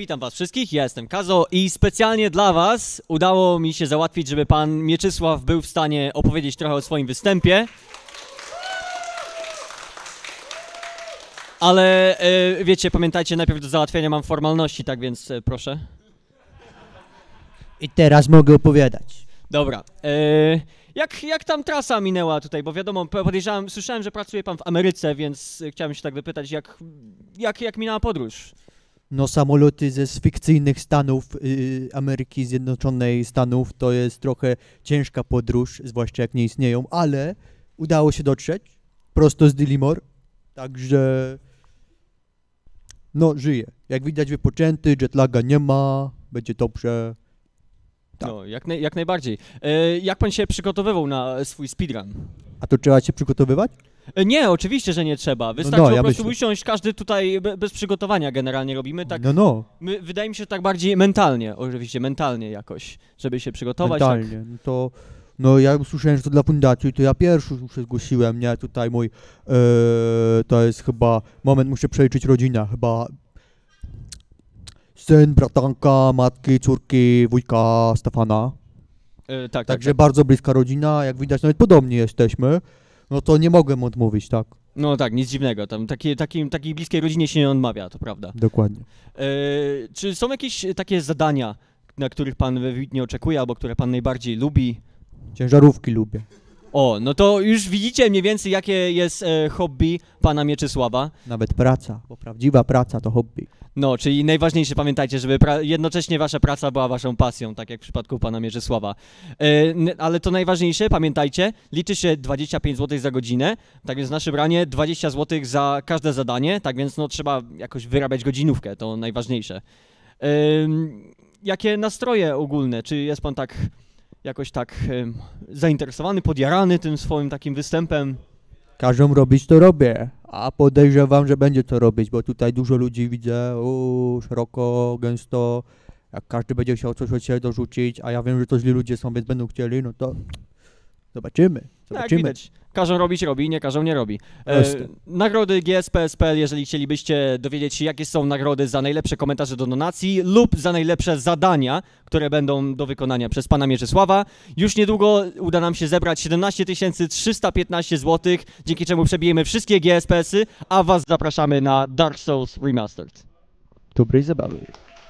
Witam was wszystkich, ja jestem Kazo i specjalnie dla was udało mi się załatwić, żeby pan Mieczysław był w stanie opowiedzieć trochę o swoim występie. Ale wiecie, pamiętajcie, najpierw do załatwienia mam formalności, tak więc proszę. I teraz mogę opowiadać. Dobra, jak tam trasa minęła tutaj, bo wiadomo, podejrzewam, słyszałem, że pracuje pan w Ameryce, więc chciałem się tak wypytać, jak minęła podróż? No samoloty ze fikcyjnych stanów Ameryki Zjednoczonej Stanów to jest trochę ciężka podróż, zwłaszcza jak nie istnieją, ale udało się dotrzeć prosto z Dillimore, także no żyję. Jak widać wypoczęty, jetlaga nie ma, będzie dobrze. Tak. No, jak najbardziej. Jak pan się przygotowywał na swój speedrun? A to trzeba się przygotowywać? Nie, oczywiście, że nie trzeba. Wystarczy po ja prostu myślę. usiąść, każdy tutaj bez przygotowania generalnie robimy, tak. No. Wydaje mi się, że tak bardziej mentalnie, oczywiście mentalnie jakoś, żeby się przygotować. Mentalnie, Tak. no to... No ja usłyszałem, że to dla fundacji, to ja pierwszy się zgłosiłem, nie? Tutaj mój, to jest chyba, moment, muszę przeliczyć rodzinę, chyba syn, bratanka, matki, córki, wujka Stefana. Tak, Także tak. bardzo bliska rodzina, jak widać nawet podobni jesteśmy, no to nie mogłem odmówić, tak? No tak, nic dziwnego, tam takiej bliskiej rodzinie się nie odmawia, to prawda. Dokładnie. Czy są jakieś takie zadania, na których pan wybitnie oczekuje, albo które pan najbardziej lubi? Ciężarówki lubię. O, no to już widzicie mniej więcej, jakie jest hobby pana Mieczysława. Nawet praca, bo prawdziwa praca to hobby. No, czyli najważniejsze, pamiętajcie, żeby jednocześnie wasza praca była waszą pasją, tak jak w przypadku pana Mieczysława. Ale to najważniejsze, pamiętajcie, liczy się 25 zł za godzinę, tak więc w naszym ranie 20 zł za każde zadanie, tak więc no trzeba jakoś wyrabiać godzinówkę, to najważniejsze. Jakie nastroje ogólne? Czy jest pan tak jakoś tak zainteresowany, podjarany tym swoim takim występem? Każą robić, to robię, a podejrzewam, że będzie to robić, bo tutaj dużo ludzi widzę, szeroko, gęsto, jak każdy będzie chciał coś od siebie dorzucić, a ja wiem, że to źli ludzie są, więc będą chcieli, no to zobaczymy. Tak, widać. Każą robić robi, nie każą nie robi. Nagrody GSPSPL, jeżeli chcielibyście dowiedzieć się, jakie są nagrody za najlepsze komentarze do donacji lub za najlepsze zadania, które będą do wykonania przez pana Mieczysława. Już niedługo uda nam się zebrać 17 315 zł, dzięki czemu przebijemy wszystkie GSPS-y, a was zapraszamy na Dark Souls Remastered. Dobrej zabawy.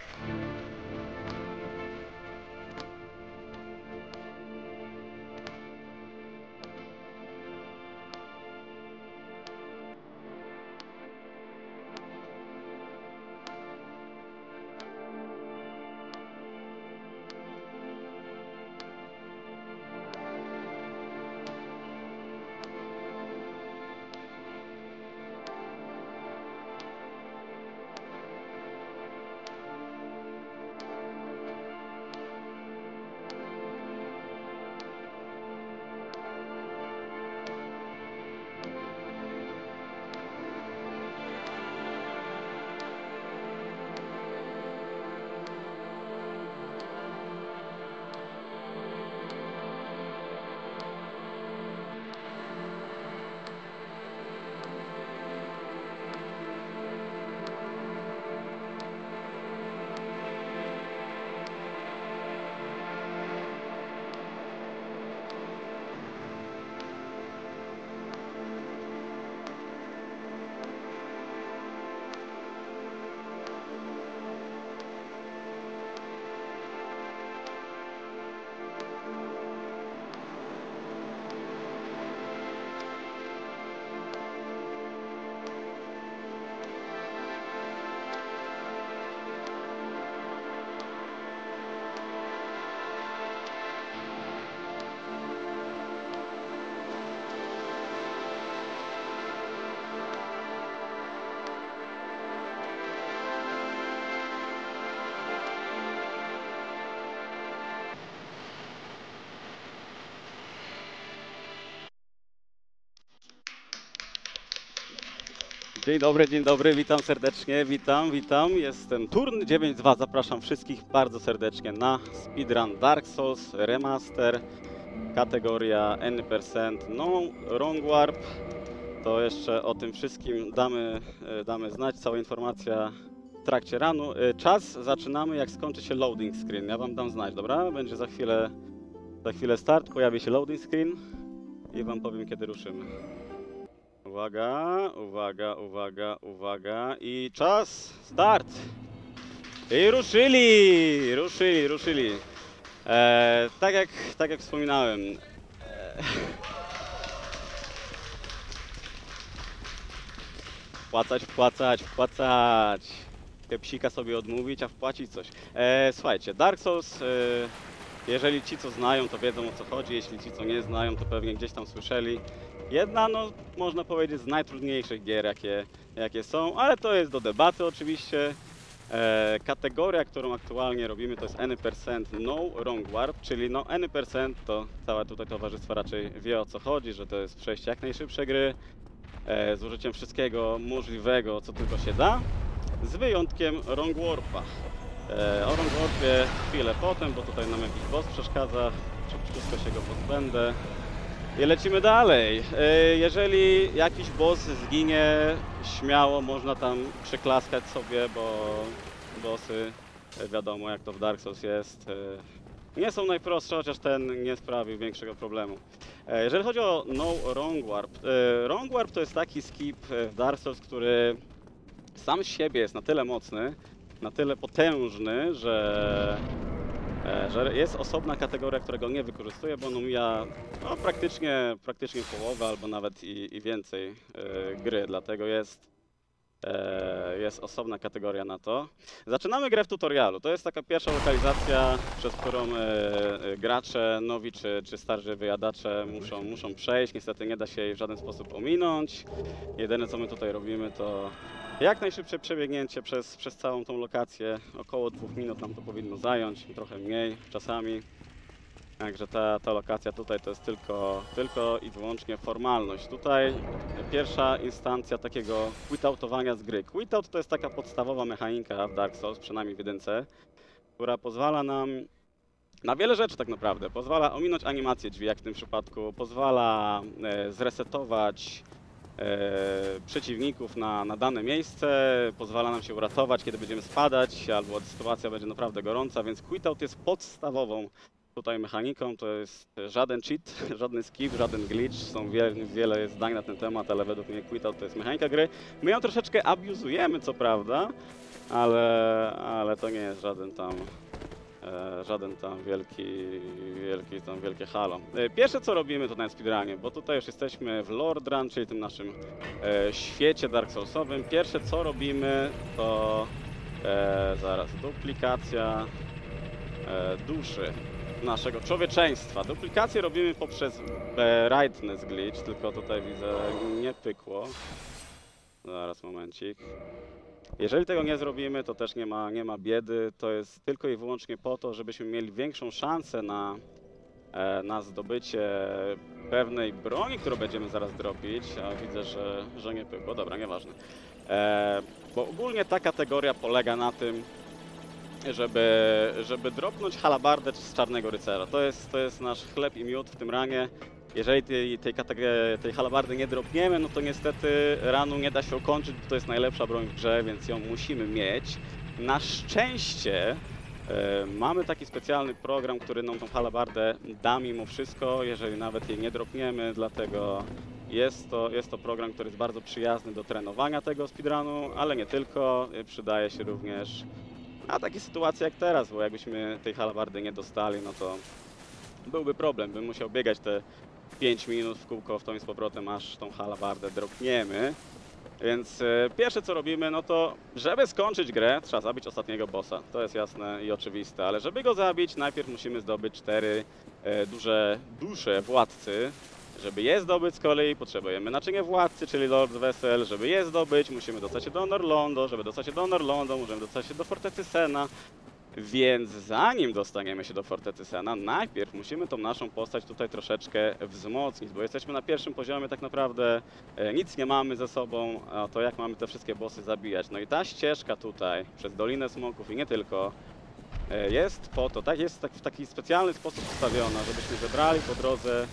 Dzień dobry, witam serdecznie, witam. Jestem Turn 9.2, zapraszam wszystkich bardzo serdecznie na Speedrun Dark Souls Remaster, kategoria N%, no Wrong Warp. To jeszcze o tym wszystkim damy znać, cała informacja w trakcie runu. Czas zaczynamy, jak skończy się loading screen. Ja wam dam znać, dobra? Będzie za chwilę start, pojawi się loading screen i wam powiem, kiedy ruszymy. Uwaga, uwaga, uwaga, uwaga i czas, start! I ruszyli. Tak jak wspominałem. Wpłacać. Psika sobie odmówić, a wpłacić coś. Słuchajcie, Dark Souls, jeżeli ci co znają, to wiedzą o co chodzi, jeśli ci co nie znają, to pewnie gdzieś tam słyszeli. Jedna, no można powiedzieć, z najtrudniejszych gier, jakie są, ale to jest do debaty oczywiście. Kategoria, którą aktualnie robimy, to jest Any% No Wrong Warp, czyli no Any% to całe tutaj towarzystwo raczej wie o co chodzi, że to jest przejście jak najszybsze gry, z użyciem wszystkiego możliwego, co tylko się da, z wyjątkiem Wrong Warpa. O Wrong Warpie chwilę potem, bo tutaj nam jakiś boss przeszkadza, szybciutko się go pozbędę. I lecimy dalej. Jeżeli jakiś boss zginie, śmiało można tam przyklaskać sobie, bo bossy, wiadomo jak to w Dark Souls jest, nie są najprostsze, chociaż ten nie sprawił większego problemu. Jeżeli chodzi o No Wrong Warp, Wrong Warp to jest taki skip w Dark Souls, który sam z siebie jest na tyle mocny, na tyle potężny, że jest osobna kategoria, która go nie wykorzystuje, bo on omija no, praktycznie połowę albo nawet i więcej gry, dlatego jest osobna kategoria na to. Zaczynamy grę w tutorialu. To jest taka pierwsza lokalizacja, przez którą gracze, nowi czy starzy wyjadacze muszą przejść. Niestety nie da się jej w żaden sposób ominąć. Jedyne co my tutaj robimy to jak najszybsze przebiegnięcie przez całą tą lokację. Około 2 minut nam to powinno zająć, trochę mniej czasami. Także ta lokacja tutaj to jest tylko i wyłącznie formalność. Tutaj pierwsza instancja takiego quitoutowania z gry. Quitout to jest taka podstawowa mechanika w Dark Souls, przynajmniej w jedynce, która pozwala nam na wiele rzeczy tak naprawdę. Pozwala ominąć animację drzwi, jak w tym przypadku, pozwala zresetować przeciwników na dane miejsce, pozwala nam się uratować, kiedy będziemy spadać, albo sytuacja będzie naprawdę gorąca, więc quitout jest podstawową tutaj mechaniką, to jest żaden cheat, żaden skip, żaden glitch, są wiele zdań na ten temat, ale według mnie quitout to jest mechanika gry. My ją troszeczkę abuzujemy, co prawda, ale to nie jest żaden tam wielkie halo. Pierwsze co robimy to na speedrunie, bo tutaj już jesteśmy w Lord Run, czyli tym naszym świecie Dark Soulsowym. Pierwsze co robimy to zaraz duplikacja duszy naszego człowieczeństwa. Duplikację robimy poprzez brightness glitch, tylko tutaj widzę nie pykło. Zaraz momencik. Jeżeli tego nie zrobimy, to też nie ma biedy. To jest tylko i wyłącznie po to, żebyśmy mieli większą szansę na zdobycie pewnej broni, którą będziemy zaraz dropić. A widzę, że nie pykło. Dobra, nieważne. Bo ogólnie ta kategoria polega na tym, żeby dropnąć halabardę z Czarnego Rycerza. To jest nasz chleb i miód w tym ranie. Jeżeli tej halabardy nie dropniemy, no to niestety ranu nie da się ukończyć, bo to jest najlepsza broń w grze, więc ją musimy mieć. Na szczęście mamy taki specjalny program, który nam tą halabardę da mimo wszystko, jeżeli nawet jej nie dropniemy, dlatego jest to program, który jest bardzo przyjazny do trenowania tego speedrunu, ale nie tylko, przydaje się również na takie sytuacje jak teraz, bo jakbyśmy tej halabardy nie dostali, no to byłby problem, bym musiał biegać te 5 minut w kółko w tą i z powrotem, aż tą halabardę dropniemy. Więc pierwsze co robimy, no to żeby skończyć grę, trzeba zabić ostatniego bossa. To jest jasne i oczywiste, ale żeby go zabić, najpierw musimy zdobyć 4 duże dusze władcy. Żeby je zdobyć z kolei, potrzebujemy naczynia władcy, czyli Lord Vessel. Żeby je zdobyć, musimy dostać się do Norlondo. Żeby dostać się do Norlondo, możemy dostać się do Fortecy Sena. Więc zanim dostaniemy się do Fortecy Sena, najpierw musimy tą naszą postać tutaj troszeczkę wzmocnić, bo jesteśmy na pierwszym poziomie tak naprawdę, nic nie mamy ze sobą, a to jak mamy te wszystkie bossy zabijać. No i ta ścieżka tutaj, przez Dolinę Smoków i nie tylko, jest po to, tak jest w taki specjalny sposób ustawiona, żebyśmy zebrali po drodze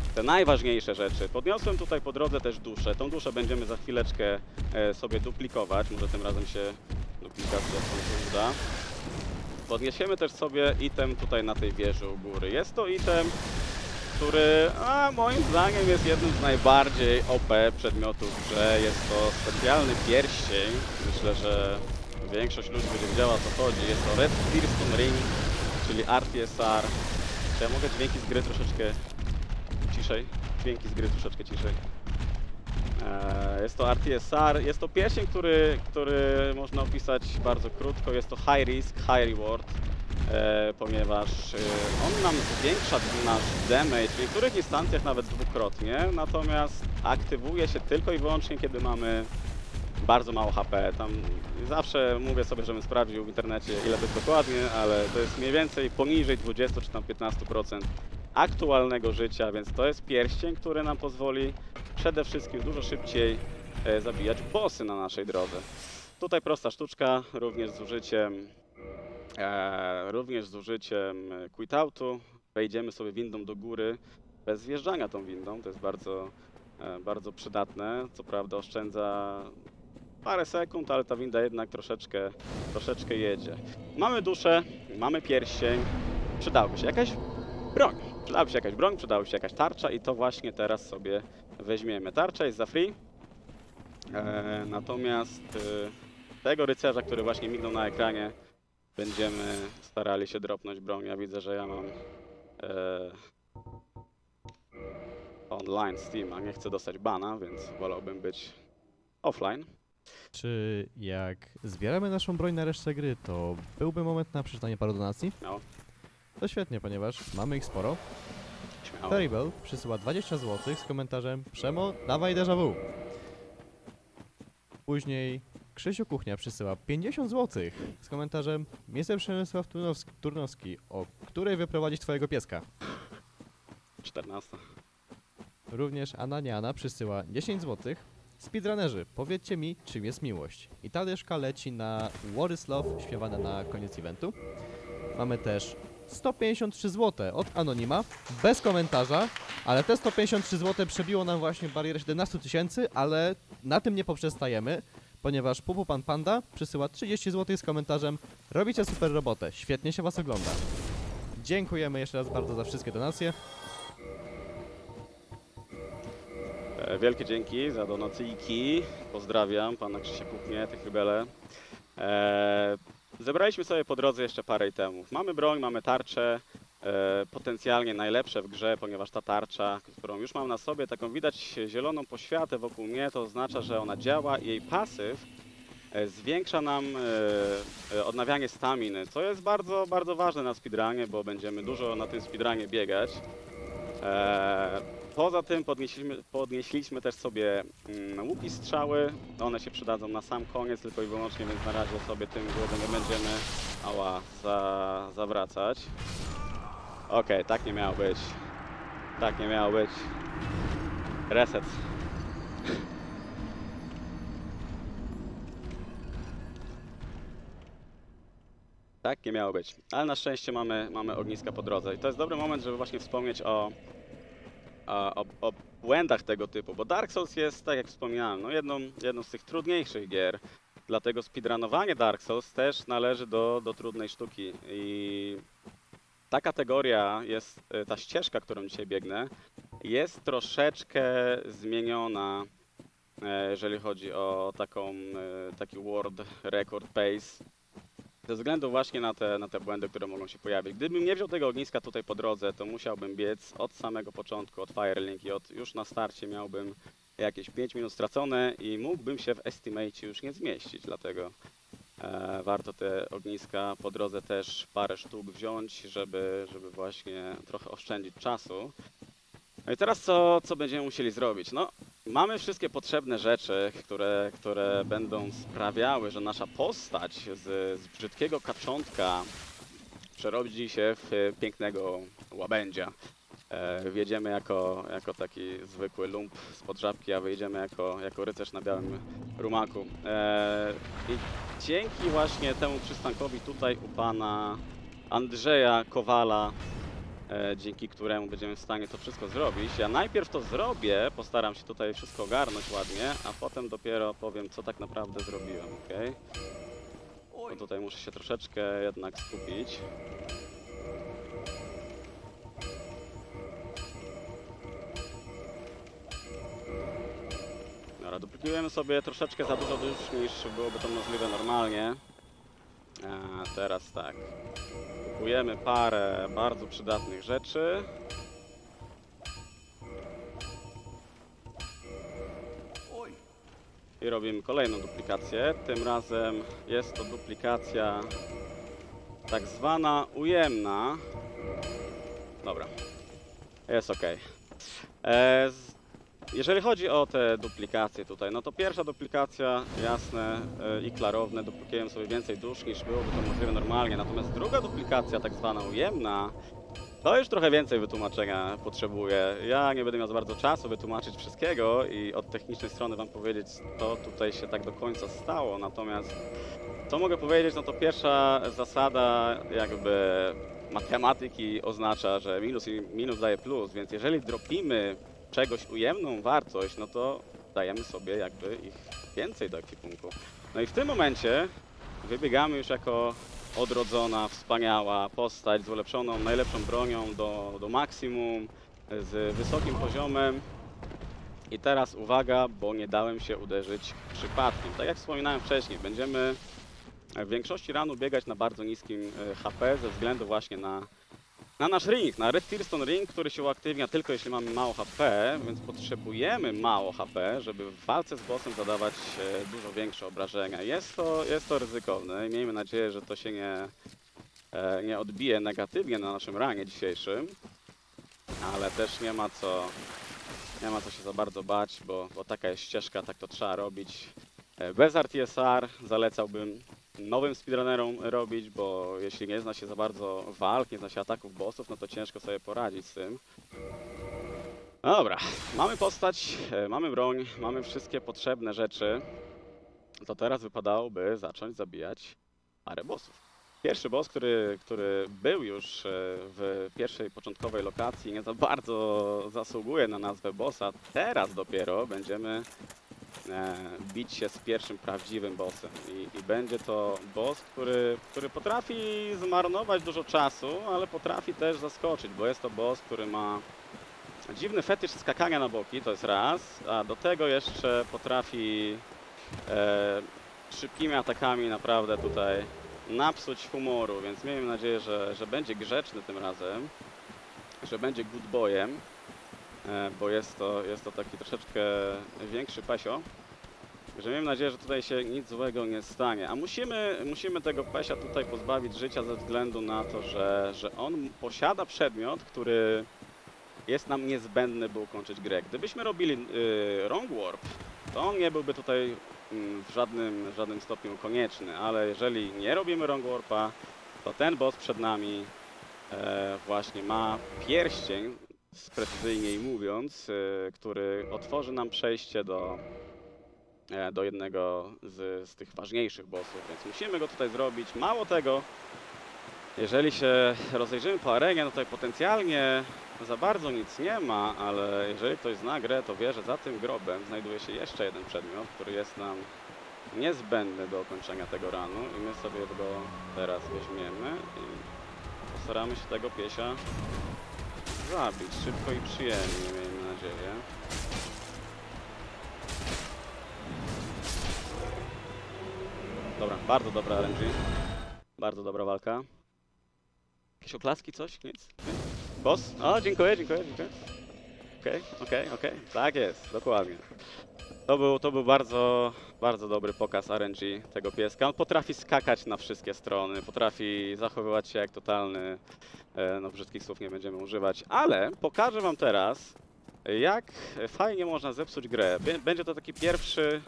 te najważniejsze rzeczy. Podniosłem tutaj po drodze też duszę. Tą duszę będziemy za chwileczkę sobie duplikować. Może tym razem się duplikacja uda. Podniesiemy też sobie item tutaj na tej wieży u góry. Jest to item, który moim zdaniem jest jednym z najbardziej OP przedmiotów w grze. Jest to specjalny pierścień. Myślę, że większość ludzi będzie wiedziała, o co chodzi. Jest to Red Fearstone Ring, czyli RTSR. Czy ja mogę dźwięki z gry troszeczkę ciszej? Dźwięki z gry troszeczkę ciszej. Jest to RTSR. Jest to pierścień, który można opisać bardzo krótko. Jest to high risk, high reward. Ponieważ on nam zwiększa nasz damage, w niektórych instancjach nawet dwukrotnie, natomiast aktywuje się tylko i wyłącznie, kiedy mamy bardzo mało HP. Tam zawsze mówię sobie, żebym sprawdził w internecie, ile to jest dokładnie, ale to jest mniej więcej poniżej 20 czy tam 15% aktualnego życia, więc to jest pierścień, który nam pozwoli przede wszystkim dużo szybciej zabijać bossy na naszej drodze. Tutaj prosta sztuczka, również z użyciem quit-outu. Wejdziemy sobie windą do góry bez wjeżdżania tą windą. To jest bardzo przydatne. Co prawda oszczędza parę sekund, ale ta winda jednak troszeczkę jedzie. Mamy duszę, mamy pierścień. Przydałaby się jakaś broń. Przydałaby się jakaś tarcza i to właśnie teraz sobie weźmiemy. Tarcza jest za free. Natomiast tego rycerza, który właśnie mignął na ekranie, będziemy starali się dropnąć broń. Ja widzę, że ja mam online Steama. Nie chcę dostać bana, więc wolałbym być offline. Czy jak zbieramy naszą broń na resztę gry, to byłby moment na przeczytanie paru donacji? No, To świetnie, ponieważ mamy ich sporo. śmiało. Terrible przysyła 20 zł z komentarzem Przemo, dawaj déjà vu. Później Krzysiu Kuchnia przysyła 50 zł z komentarzem Miejsce Przemysław Turnowski, o której wyprowadzić twojego pieska. 14. Również Ananiana przysyła 10 zł. Speedrunnerzy, powiedzcie mi, czym jest miłość. I ta dyszka leci na What is Love, śpiewane na koniec eventu. Mamy też 153 zł od Anonima, bez komentarza, ale te 153 zł przebiło nam właśnie barierę 17 000, ale na tym nie poprzestajemy, ponieważ Pupu Pan Panda przysyła 30 zł z komentarzem robicie super robotę, świetnie się was ogląda. Dziękujemy jeszcze raz bardzo za wszystkie donacje. Wielkie dzięki za donacyjki. Pozdrawiam pana Krzysia Kuchnię, tych rybele. Zebraliśmy sobie po drodze jeszcze parę itemów. Mamy broń, mamy tarczę, potencjalnie najlepsze w grze, ponieważ ta tarcza, którą już mam na sobie, taką widać zieloną poświatę wokół mnie, to oznacza, że ona działa i jej pasyw zwiększa nam odnawianie staminy, co jest bardzo, bardzo ważne na speedrunie, bo będziemy dużo na tym speedrunie biegać. Poza tym podnieśliśmy też sobie łuki strzały, one się przydadzą na sam koniec tylko i wyłącznie, więc na razie sobie tym głową nie będziemy zawracać. Okej, tak nie miało być. Tak nie miało być. Reset. Tak nie miało być. Ale na szczęście mamy ogniska po drodze. I to jest dobry moment, żeby właśnie wspomnieć o błędach tego typu, bo Dark Souls jest, tak jak wspomniałem, no jedną z tych trudniejszych gier. Dlatego speedrunowanie Dark Souls też należy do trudnej sztuki. I ta kategoria jest, ta ścieżka, którą dzisiaj biegnę, jest troszeczkę zmieniona, jeżeli chodzi o taki world record pace. Ze względu właśnie na te błędy, które mogą się pojawić. Gdybym nie wziął tego ogniska tutaj po drodze, to musiałbym biec od samego początku, od Firelink i już na starcie miałbym jakieś 5 minut stracone i mógłbym się w estimate już nie zmieścić, dlatego warto te ogniska po drodze też parę sztuk wziąć, żeby właśnie trochę oszczędzić czasu. No i teraz co będziemy musieli zrobić? No, mamy wszystkie potrzebne rzeczy, które będą sprawiały, że nasza postać z brzydkiego kaczątka przerodzi się w pięknego łabędzia. Wjedziemy jako taki zwykły lump spod żabki, a wyjdziemy jako rycerz na białym rumaku. I dzięki właśnie temu przystankowi tutaj u pana Andrzeja Kowala dzięki któremu będziemy w stanie to wszystko zrobić. Ja najpierw to zrobię, postaram się tutaj wszystko ogarnąć ładnie, a potem dopiero powiem, co tak naprawdę zrobiłem, ok? Bo tutaj muszę się troszeczkę jednak skupić. Dobra, duplikujemy sobie troszeczkę za dużo dusz, niż byłoby to możliwe normalnie. Teraz tak. Kupujemy parę bardzo przydatnych rzeczy. I robimy kolejną duplikację. Tym razem jest to duplikacja tak zwana ujemna. Dobra, jest ok. Jeżeli chodzi o te duplikacje tutaj, no to pierwsza duplikacja, jasne i klarowne, duplikujemy sobie więcej dusz niż byłoby to możliwe normalnie. Natomiast druga duplikacja, tak zwana ujemna, to już trochę więcej wytłumaczenia potrzebuje. Ja nie będę miał za bardzo czasu wytłumaczyć wszystkiego i od technicznej strony wam powiedzieć, co tutaj się tak do końca stało. Natomiast co mogę powiedzieć, no to pierwsza zasada jakby matematyki oznacza, że minus i minus daje plus, więc jeżeli dropimy czegoś ujemną wartość, no to dajemy sobie jakby ich więcej do ekwipunku. No i w tym momencie wybiegamy już jako odrodzona, wspaniała postać z ulepszoną, najlepszą bronią do maksimum, z wysokim poziomem. I teraz uwaga, bo nie dałem się uderzyć przypadkiem. Tak jak wspominałem wcześniej, będziemy w większości ranu biegać na bardzo niskim HP ze względu właśnie na nasz ring, na Red Tearstone Ring, który się uaktywnia tylko jeśli mamy mało HP, więc potrzebujemy mało HP, żeby w walce z bossem zadawać dużo większe obrażenia. Jest to ryzykowne i miejmy nadzieję, że to się nie odbije negatywnie na naszym ranie dzisiejszym, ale też nie ma co się za bardzo bać, bo taka jest ścieżka, tak to trzeba robić. Bez RTSR zalecałbym nowym speedrunnerom robić, bo jeśli nie zna się za bardzo walk, nie zna się ataków bossów, no to ciężko sobie poradzić z tym. No dobra, mamy postać, mamy broń, mamy wszystkie potrzebne rzeczy. To teraz wypadałoby zacząć zabijać parę bossów. Pierwszy boss, który był już w pierwszej początkowej lokacji, nie za bardzo zasługuje na nazwę bossa. Teraz dopiero będziemy bić się z pierwszym prawdziwym bossem i będzie to boss, który potrafi zmarnować dużo czasu, ale potrafi też zaskoczyć, bo jest to boss, który ma dziwny fetysz skakania na boki, to jest raz, a do tego jeszcze potrafi szybkimi atakami naprawdę tutaj napsuć humoru, więc miejmy nadzieję, że będzie grzeczny tym razem, że będzie good boyem. Bo jest to taki troszeczkę większy pesio, że miejmy nadzieję, że tutaj się nic złego nie stanie. A musimy tego pesia tutaj pozbawić życia ze względu na to, że on posiada przedmiot, który jest nam niezbędny, by ukończyć grę. Gdybyśmy robili wrong warp, to on nie byłby tutaj w żadnym stopniu konieczny, ale jeżeli nie robimy wrong warpa, to ten boss przed nami właśnie ma pierścień, precyzyjniej mówiąc, który otworzy nam przejście do jednego z tych ważniejszych bossów, więc musimy go tutaj zrobić. Mało tego, jeżeli się rozejrzymy po arenie, no tutaj potencjalnie za bardzo nic nie ma, ale jeżeli ktoś zna grę, to wie, że za tym grobem znajduje się jeszcze jeden przedmiot, który jest nam niezbędny do ukończenia tego runu i my sobie go teraz weźmiemy i postaramy się tego piesia zabić szybko i przyjemnie, miejmy nadzieję. Dobra, bardzo dobra RNG. Bardzo dobra walka. Jakieś oklaski, coś? Nic? Boss? O, dziękuję. Okej. Tak jest, dokładnie. To był bardzo dobry pokaz RNG tego pieska. On potrafi skakać na wszystkie strony, potrafi zachowywać się jak totalny, no brzydkich słów nie będziemy używać, ale pokażę wam teraz, jak fajnie można zepsuć grę. Będzie to taki pierwszy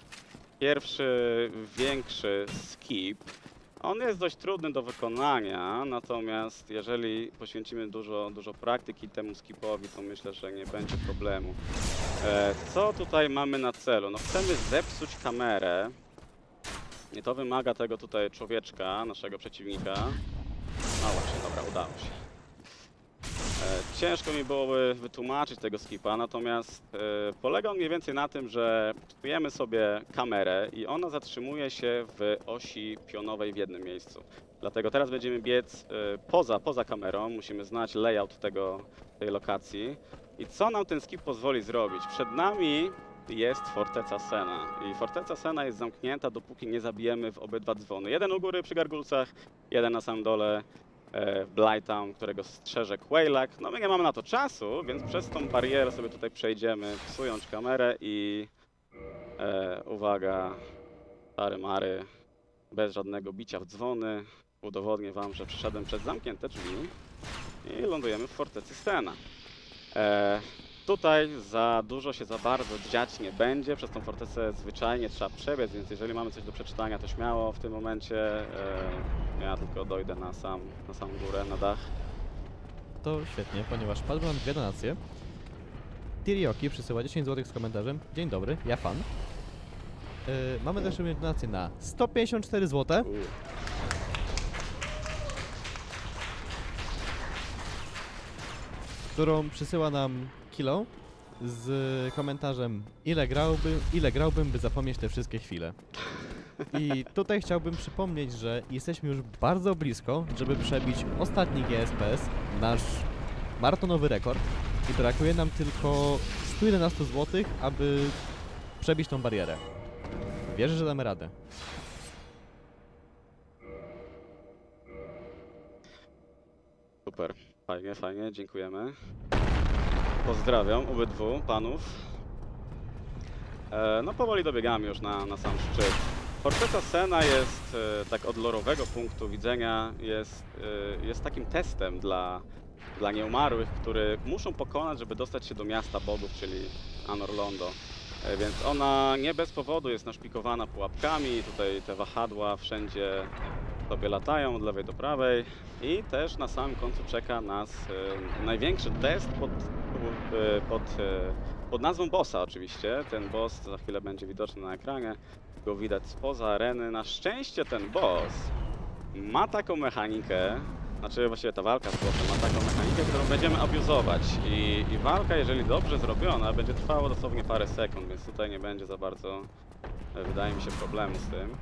większy skip. On jest dość trudny do wykonania, natomiast jeżeli poświęcimy dużo praktyki temu skipowi, to myślę, że nie będzie problemu. Co tutaj mamy na celu? No chcemy zepsuć kamerę. I to wymaga tego tutaj człowieczka, naszego przeciwnika. No właśnie, dobra, udało się. Ciężko mi byłoby wytłumaczyć tego skipa, natomiast polega on mniej więcej na tym, że czujemy sobie kamerę i ona zatrzymuje się w osi pionowej w jednym miejscu. Dlatego teraz będziemy biec poza kamerą, musimy znać layout tej lokacji. I co nam ten skip pozwoli zrobić? Przed nami jest Forteca Sena i Forteca Sena jest zamknięta, dopóki nie zabijemy w obydwa dzwony. Jeden u góry przy gargulcach, jeden na samym dole w Blighttown, którego strzeże Quailak. No my nie mamy na to czasu, więc przez tą barierę sobie tutaj przejdziemy, psując kamerę i uwaga, stary mary, bez żadnego bicia w dzwony. Udowodnię wam, że przeszedłem przez zamknięte drzwi i lądujemy w Fortecy Sena. Tutaj za dużo się za bardzo dziać nie będzie, przez tą fortecę zwyczajnie trzeba przebiec, więc jeżeli mamy coś do przeczytania, to śmiało w tym momencie. Ja tylko dojdę na samą górę, na dach. To świetnie, ponieważ padły nam 2 donacje. Tirioki przysyła 10 zł z komentarzem. Dzień dobry, ja fan. Mamy też donację na 154 zł. Którą przysyła nam Kilo z komentarzem ile grałbym, by zapomnieć te wszystkie chwile. I tutaj chciałbym przypomnieć, że jesteśmy już bardzo blisko, żeby przebić ostatni GSPS, nasz maratonowy rekord. I brakuje nam tylko 111 zł, aby przebić tą barierę. Wierzę, że damy radę. Super, fajnie, fajnie, dziękujemy. Pozdrawiam obydwu panów. No powoli dobiegamy już na sam szczyt. Forteca Sena jest, tak od lorowego punktu widzenia, jest takim testem dla nieumarłych, który muszą pokonać, żeby dostać się do miasta bogów, czyli Anor Londo. Więc ona nie bez powodu jest naszpikowana pułapkami, tutaj te wahadła wszędzie sobie latają od lewej do prawej i też na samym końcu czeka nas największy test pod nazwą bossa oczywiście. Ten boss za chwilę będzie widoczny na ekranie, go widać spoza areny. Na szczęście ten boss ma taką mechanikę, znaczy właściwie ta walka z bossem ma taką mechanikę, którą będziemy abuzować i walka, jeżeli dobrze zrobiona, będzie trwała dosłownie parę sekund, więc tutaj nie będzie za bardzo, wydaje mi się, problemu z tym.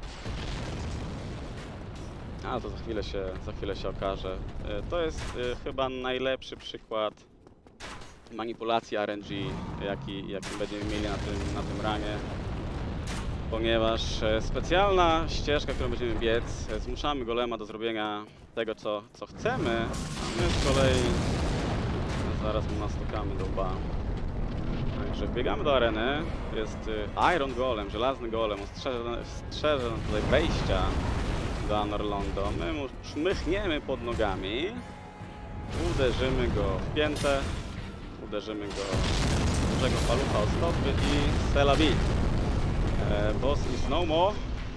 A to za chwilę się okaże. To jest chyba najlepszy przykład manipulacji RNG, jaki będziemy mieli na tym ranie. Ponieważ specjalna ścieżka, którą będziemy biec, zmuszamy golema do zrobienia tego, co chcemy, a my z kolei zaraz mu nastukamy do łba. Także wbiegamy do areny, jest Iron Golem, żelazny golem, strzeże nam tutaj wejścia do Anor Londo. My mu szmychniemy pod nogami, uderzymy go w piętę, uderzymy go z dużego palucha o stopy i c'est la vie. Boss is no more.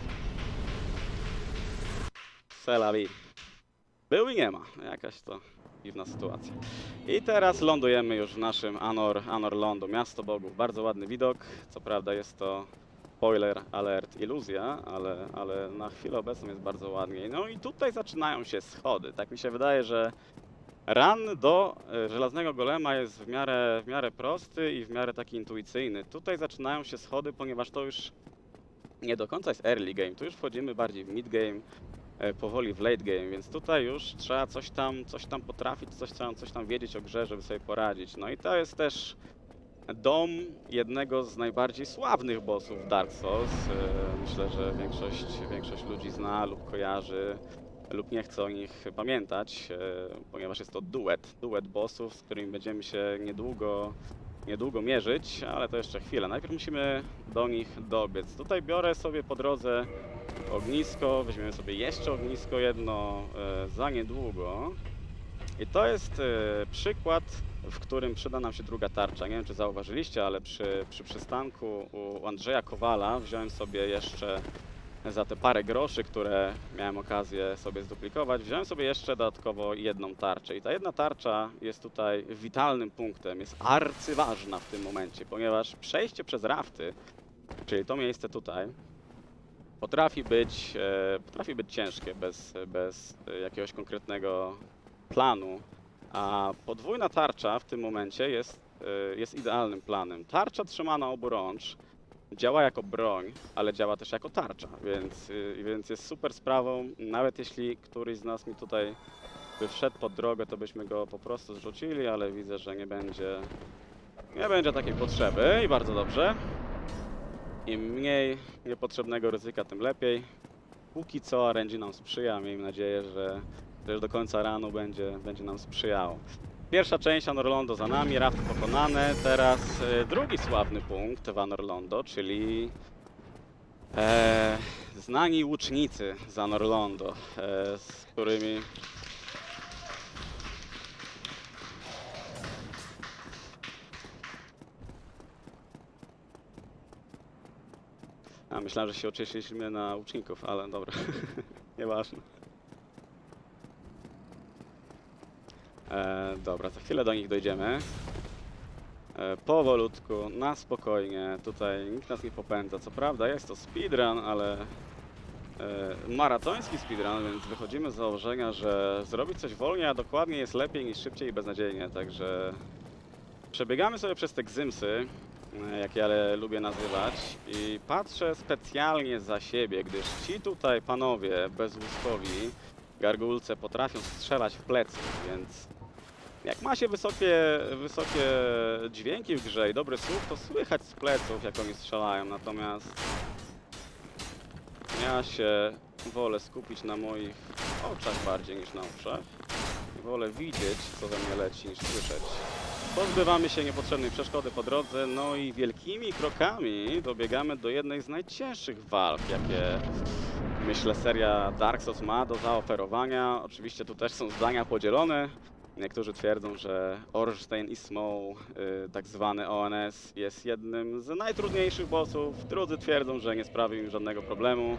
C'est la vie. Był i nie ma. Jakaś to dziwna sytuacja. I teraz lądujemy już w naszym Anor Londo, miasto bogów. Bardzo ładny widok. Co prawda jest to, spoiler alert, iluzja, ale na chwilę obecną jest bardzo ładnie. No i tutaj zaczynają się schody. Tak mi się wydaje, że run do żelaznego golema jest w miarę prosty i w miarę taki intuicyjny. Tutaj zaczynają się schody, ponieważ to już nie do końca jest early game, tu już wchodzimy bardziej w mid game, powoli w late game, więc tutaj już trzeba coś tam potrafić, coś tam wiedzieć o grze, żeby sobie poradzić. No i to jest też dom jednego z najbardziej sławnych bossów Dark Souls. Myślę, że większość ludzi zna lub kojarzy, lub nie chce o nich pamiętać, ponieważ jest to duet bossów, z którymi będziemy się niedługo mierzyć, ale to jeszcze chwilę. Najpierw musimy do nich dobiec. Tutaj biorę sobie po drodze ognisko, weźmiemy sobie jeszcze ognisko jedno za niedługo. I to jest przykład, w którym przyda nam się druga tarcza. Nie wiem, czy zauważyliście, ale przy przystanku u Andrzeja Kowala wziąłem sobie jeszcze za te parę groszy, które miałem okazję sobie zduplikować, wziąłem sobie jeszcze dodatkowo jedną tarczę. I ta jedna tarcza jest tutaj witalnym punktem, jest arcyważna w tym momencie, ponieważ przejście przez rafty, czyli to miejsce tutaj, potrafi być ciężkie bez jakiegoś konkretnego planu, A podwójna tarcza w tym momencie jest idealnym planem. Tarcza trzymana obu rącz działa jako broń, ale działa też jako tarcza, więc jest super sprawą. Nawet jeśli któryś z nas mi tutaj by wszedł pod drogę, to byśmy go po prostu zrzucili, ale widzę, że nie będzie takiej potrzeby i bardzo dobrze. Im mniej niepotrzebnego ryzyka, tym lepiej. Póki co RNG nam sprzyja, miejmy nadzieję, że też do końca ranu będzie nam sprzyjało. Pierwsza część Anorlondo za nami, rafty pokonane. Teraz drugi sławny punkt w Anorlondo, czyli znani łucznicy z Anorlondo, z którymi myślałem, że się oczyściliśmy na łuczników, ale dobra, nieważne. Dobra, za chwilę do nich dojdziemy. Powolutku, na spokojnie, tutaj nikt nas nie popędza. Co prawda jest to speedrun, ale maratoński speedrun, więc wychodzimy z założenia, że zrobić coś wolniej, a dokładnie jest lepiej niż szybciej i beznadziejnie, także przebiegamy sobie przez te gzymsy, jak ja lubię nazywać, i patrzę specjalnie za siebie, gdyż ci tutaj panowie bezłuskowi, gargulce, potrafią strzelać w plecy, więc jak ma się wysokie dźwięki w grze i dobry słuch, to słychać z pleców, jak oni strzelają, natomiast ja się wolę skupić na moich oczach bardziej niż na uszach i wolę widzieć, co we mnie leci, niż słyszeć. Pozbywamy się niepotrzebnej przeszkody po drodze, no i wielkimi krokami dobiegamy do jednej z najcięższych walk, jakie myślę seria Dark Souls ma do zaoferowania. Oczywiście tu też są zdania podzielone. Niektórzy twierdzą, że Ornstein i Smough, tak zwany ONS, jest jednym z najtrudniejszych bossów. Drudzy twierdzą, że nie sprawił im żadnego problemu.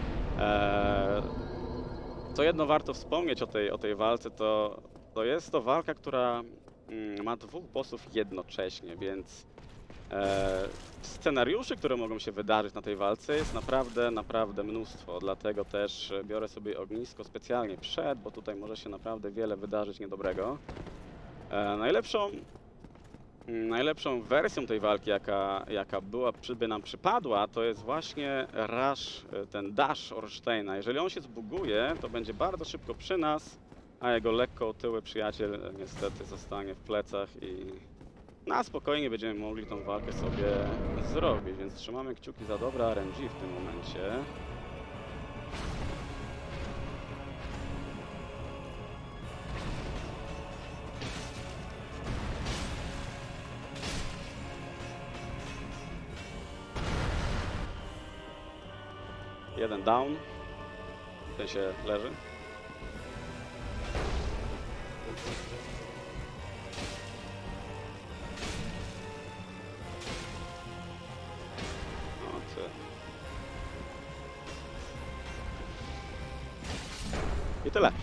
Co jedno warto wspomnieć o tej walce, to jest to walka, która ma dwóch bossów jednocześnie, więc scenariuszy, które mogą się wydarzyć na tej walce, jest naprawdę mnóstwo, dlatego też biorę sobie ognisko specjalnie przed, bo tutaj może się naprawdę wiele wydarzyć niedobrego. Najlepszą wersją tej walki, jaka by nam przypadła, to jest właśnie rush, ten dash Ornsteina. Jeżeli on się zbuguje, to będzie bardzo szybko przy nas, a jego lekko otyły przyjaciel niestety zostanie w plecach i na spokojnie będziemy mogli tą walkę sobie zrobić, więc trzymamy kciuki za dobre RNG w tym momencie. Jeden down, ten się leży. I tyle.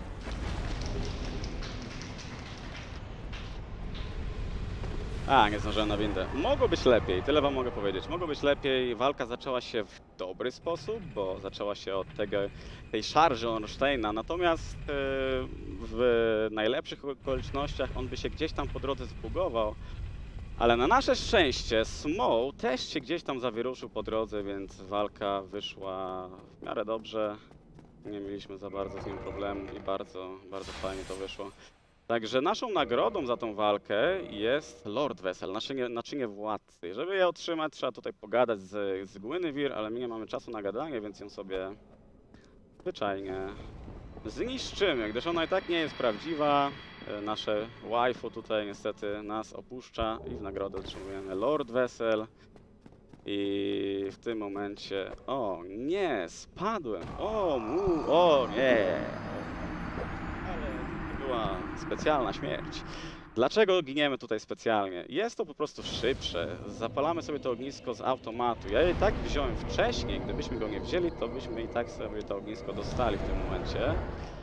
Nie zdążyłem na windę. Mogło być lepiej, tyle wam mogę powiedzieć. Mogło być lepiej, walka zaczęła się w dobry sposób, bo zaczęła się od tej szarży Ornsteina, natomiast w najlepszych okolicznościach on by się gdzieś tam po drodze zbugował, ale na nasze szczęście Smough też się gdzieś tam zawieruszył po drodze, więc walka wyszła w miarę dobrze. Nie mieliśmy za bardzo z nim problemu i bardzo fajnie to wyszło. Także naszą nagrodą za tą walkę jest Lord Vessel, naczynie władcy. Żeby je otrzymać, trzeba tutaj pogadać z Gwynevere, ale my nie mamy czasu na gadanie, więc ją sobie zwyczajnie zniszczymy, gdyż ona i tak nie jest prawdziwa. Nasze waifu tutaj niestety nas opuszcza i w nagrodę otrzymujemy Lord Vessel. I w tym momencie... O nie, spadłem! O nie! Ale to była specjalna śmierć. Dlaczego giniemy tutaj specjalnie? Jest to po prostu szybsze. Zapalamy sobie to ognisko z automatu. Ja je i tak wziąłem wcześniej. Gdybyśmy go nie wzięli, to byśmy i tak sobie to ognisko dostali w tym momencie.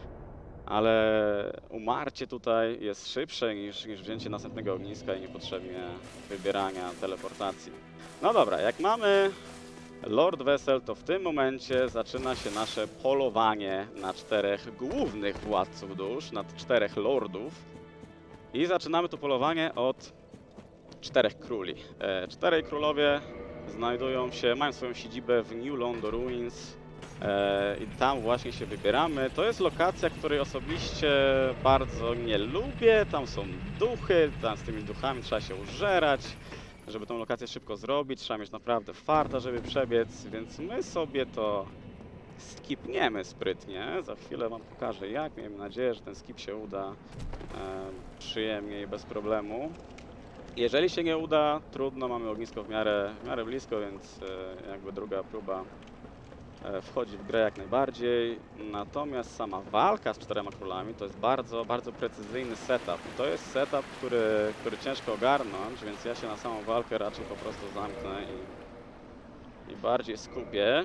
Ale umarcie tutaj jest szybsze niż wzięcie następnego ogniska i niepotrzebnie wybierania teleportacji. No dobra, jak mamy Lord Vessel, to w tym momencie zaczyna się nasze polowanie na 4 głównych władców dusz, na 4 lordów. I zaczynamy to polowanie od 4 króli. 4 królowie mają swoją siedzibę w New Londo Ruins i tam właśnie się wybieramy. To jest lokacja, której osobiście bardzo nie lubię. Tam są duchy, tam z tymi duchami trzeba się użerać. Żeby tą lokację szybko zrobić, trzeba mieć naprawdę farta, żeby przebiec, więc my sobie to skipniemy sprytnie. Za chwilę wam pokażę jak. Miejmy nadzieję, że ten skip się uda przyjemnie i bez problemu. Jeżeli się nie uda, trudno, mamy ognisko w miarę blisko, więc jakby druga próba wchodzi w grę jak najbardziej. Natomiast sama walka z 4 królami to jest bardzo, bardzo precyzyjny setup. To jest setup, który ciężko ogarnąć, więc ja się na samą walkę raczej po prostu zamknę i bardziej skupię.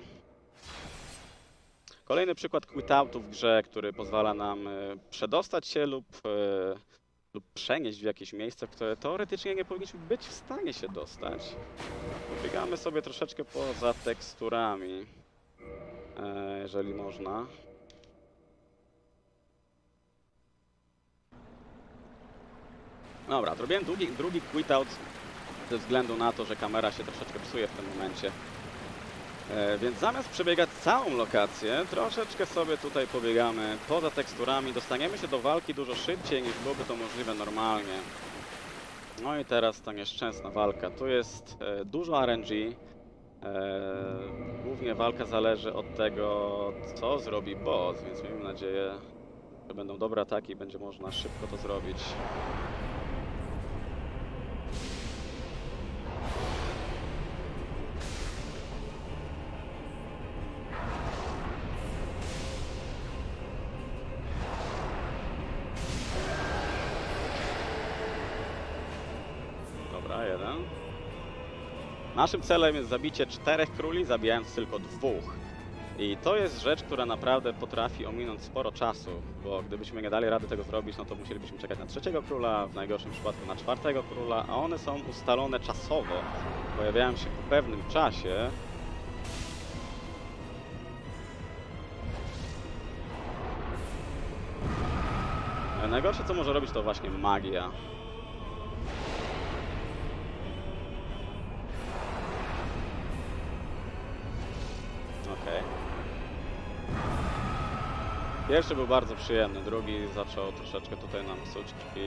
Kolejny przykład quit-outu w grze, który pozwala nam przedostać się lub przenieść w jakieś miejsce, w które teoretycznie nie powinniśmy być w stanie się dostać. Pobiegamy sobie troszeczkę poza teksturami, jeżeli można. Dobra, zrobiłem drugi quit-out ze względu na to, że kamera się troszeczkę psuje w tym momencie. Więc zamiast przebiegać całą lokację, troszeczkę sobie tutaj pobiegamy poza teksturami, dostaniemy się do walki dużo szybciej niż byłoby to możliwe normalnie. No i teraz ta nieszczęsna walka. Tu jest dużo RNG. Głównie walka zależy od tego, co zrobi boss, więc miejmy nadzieję, że będą dobre ataki i będzie można szybko to zrobić. Dobra, jeden. Naszym celem jest zabicie 4 króli, zabijając tylko 2. I to jest rzecz, która naprawdę potrafi ominąć sporo czasu, bo gdybyśmy nie dali rady tego zrobić, no to musielibyśmy czekać na 3 króla, w najgorszym przypadku na 4 króla, a one są ustalone czasowo. Pojawiają się po pewnym czasie. Najgorsze, co może robić, to właśnie magia. Pierwszy był bardzo przyjemny, drugi zaczął troszeczkę tutaj nam psuć krwi.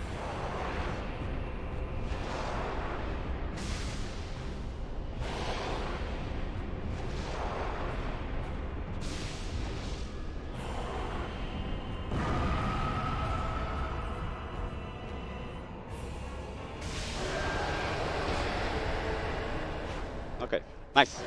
Okej, nice.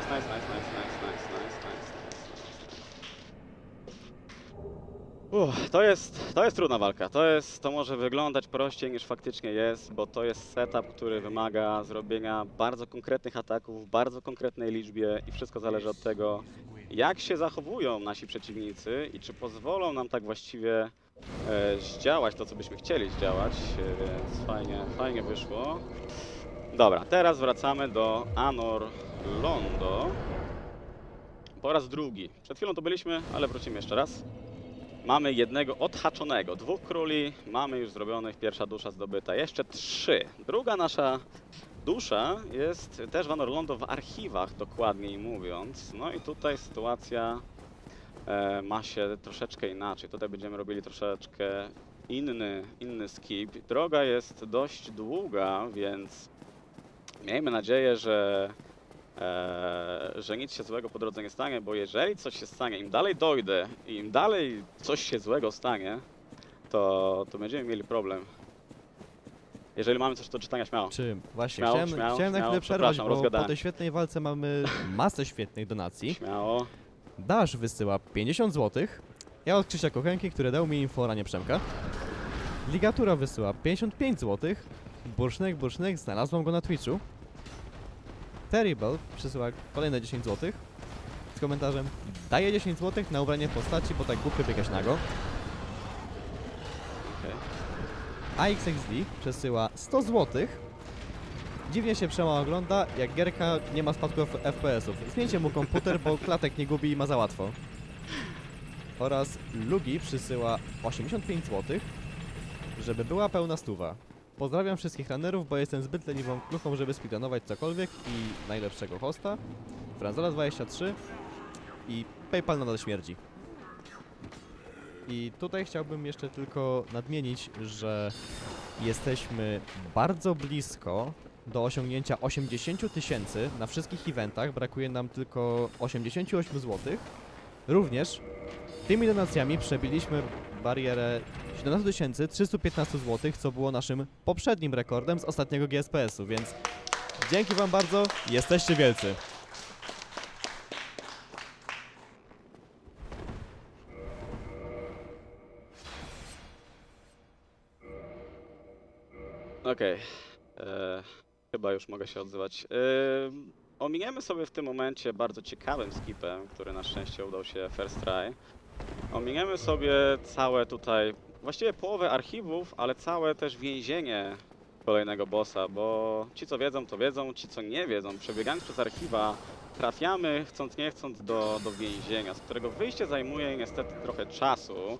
To jest trudna walka. To może wyglądać prościej niż faktycznie jest, bo to jest setup, który wymaga zrobienia bardzo konkretnych ataków w bardzo konkretnej liczbie i wszystko zależy od tego, jak się zachowują nasi przeciwnicy i czy pozwolą nam tak właściwie zdziałać to, co byśmy chcieli zdziałać, więc fajnie wyszło. Dobra, teraz wracamy do Anor Londo. Po raz drugi. Przed chwilą to byliśmy, ale wrócimy jeszcze raz. Mamy jednego odhaczonego, 2 króli, mamy już zrobionych, pierwsza dusza zdobyta, jeszcze 3. Druga nasza dusza jest też w Anor Londo w archiwach, dokładniej mówiąc. No i tutaj sytuacja ma się troszeczkę inaczej. Tutaj będziemy robili troszeczkę inny skip. Droga jest dość długa, więc miejmy nadzieję, że nic się złego po drodze nie stanie, bo jeżeli coś się stanie, im dalej dojdę i im dalej coś się złego stanie, to będziemy mieli problem. Jeżeli mamy coś do czytania, śmiało. Czym? Właśnie, Śmiało, chciałem na chwilę przerwać, bo po rozgadałem. tej świetnej walce mamy masę świetnych donacji. Śmiało. Dash wysyła 50 zł. Ja od Krzysia Kochenki, który dał mi info o ranie Przemka. Ligatura wysyła 55 zł. Bursznek, znalazłam go na Twitchu. Terrible przysyła kolejne 10 zł. Z komentarzem: daję 10 zł na ubranie postaci, bo tak głupio biegać nago. AXXD przesyła 100 zł. Dziwnie się Przema ogląda, jak gierka nie ma spadku FPS-ów. Zmieńcie mu komputer, bo klatek nie gubi i ma za łatwo. Oraz Lugi przysyła 85 zł. żeby była pełna stuwa. Pozdrawiam wszystkich runnerów, bo jestem zbyt leniwą kluchą, żeby speedrunować cokolwiek i najlepszego hosta, Franzola23 i PayPal nadal śmierdzi. I tutaj chciałbym jeszcze tylko nadmienić, że jesteśmy bardzo blisko do osiągnięcia 80 000 na wszystkich eventach, brakuje nam tylko 88 zł. Również tymi donacjami przebiliśmy barierę 17 315 zł, co było naszym poprzednim rekordem z ostatniego GSPS-u, więc dzięki wam bardzo, jesteście wielcy. Okej. Chyba już mogę się odzywać. Ominiemy sobie w tym momencie bardzo ciekawym skipem, który na szczęście udał się first try. Ominiemy sobie całe tutaj, właściwie połowę archiwów, ale całe też więzienie kolejnego bossa, bo ci co wiedzą, to wiedzą, ci co nie wiedzą, przebiegając przez archiwa, trafiamy chcąc nie chcąc do więzienia, z którego wyjście zajmuje niestety trochę czasu,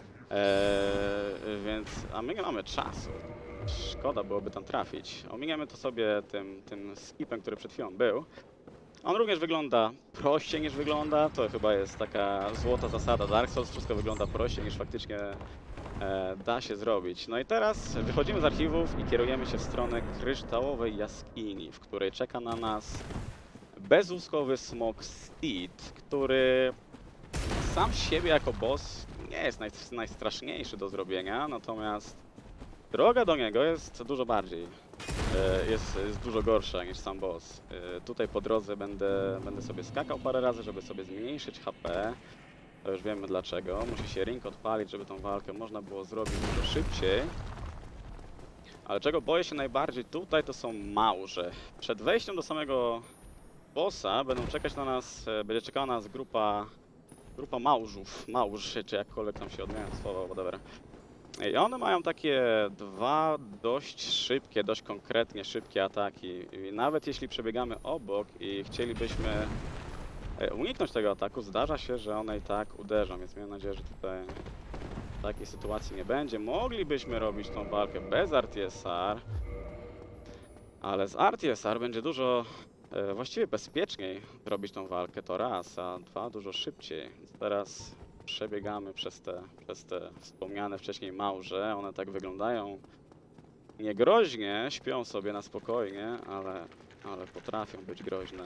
a my nie mamy czasu. Szkoda byłoby tam trafić. Ominiemy to sobie tym skipem, który przed chwilą był. On również wygląda prościej niż wygląda. To chyba jest taka złota zasada Dark Souls. Wszystko wygląda prościej niż faktycznie da się zrobić. No i teraz wychodzimy z archiwów i kierujemy się w stronę kryształowej jaskini, w której czeka na nas bezłuskowy smok Steed, który sam z siebie jako boss nie jest najstraszniejszy do zrobienia, natomiast droga do niego jest dużo bardziej, jest dużo gorsza niż sam boss. Tutaj po drodze będę sobie skakał parę razy, żeby sobie zmniejszyć HP. To już wiemy dlaczego. Musi się ring odpalić, żeby tą walkę można było zrobić dużo szybciej. Ale czego boję się najbardziej tutaj, to są małże. Przed wejściem do samego bossa będą czekać na nas, będzie czekała na nas grupa małż, czy jakkolwiek tam się odmienia słowo, whatever. I one mają takie dwa dość szybkie, dość konkretnie szybkie ataki. I nawet jeśli przebiegamy obok i chcielibyśmy uniknąć tego ataku, zdarza się, że one i tak uderzą, więc mam nadzieję, że tutaj takiej sytuacji nie będzie. Moglibyśmy robić tą walkę bez RTSR, ale z RTSR będzie dużo właściwie bezpieczniej robić tą walkę, to raz, a dwa dużo szybciej. Więc teraz przebiegamy przez te wspomniane wcześniej małże. One tak wyglądają niegroźnie, śpią sobie na spokojnie, ale potrafią być groźne.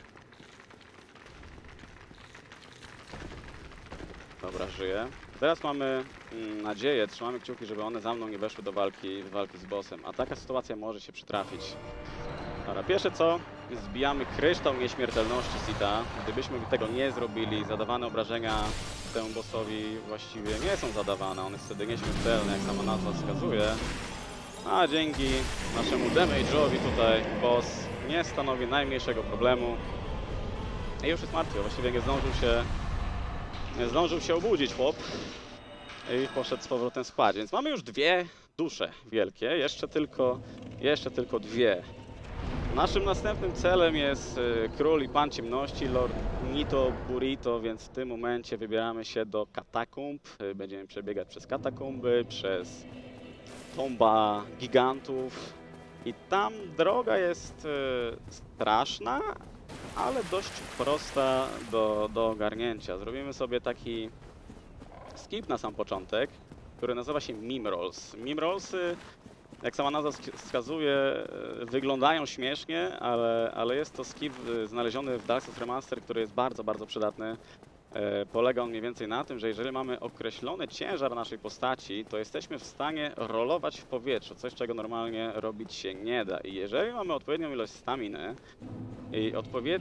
Dobra, żyję. Teraz mamy nadzieję, trzymamy kciuki, żeby one za mną nie weszły do walki z bossem, a taka sytuacja może się przytrafić. Dobra, pierwsze co, zbijamy kryształ nieśmiertelności Sita. Gdybyśmy tego nie zrobili, zadawane obrażenia temu bossowi właściwie nie są zadawane, on jest wtedy nieśmiertelny, jak sama nazwa wskazuje. A dzięki naszemu damage'owi tutaj boss nie stanowi najmniejszego problemu. I już jest martwy, właściwie nie zdążył się obudzić chłop i poszedł z powrotem spać, więc mamy już dwie dusze wielkie, jeszcze tylko dwie. Naszym następnym celem jest król i pan ciemności, Lord Nito Burrito, więc w tym momencie wybieramy się do katakumb. Będziemy przebiegać przez katakumby, przez tomba gigantów i tam droga jest straszna, ale dość prosta do ogarnięcia. Zrobimy sobie taki skip na sam początek, który nazywa się Meme Rolls. Meme Rollsy, jak sama nazwa wskazuje, wyglądają śmiesznie, ale jest to skip znaleziony w Dark Souls Remaster, który jest bardzo, bardzo przydatny. Polega on mniej więcej na tym, że jeżeli mamy określony ciężar naszej postaci, to jesteśmy w stanie rolować w powietrzu, coś czego normalnie robić się nie da. I jeżeli mamy odpowiednią ilość staminy i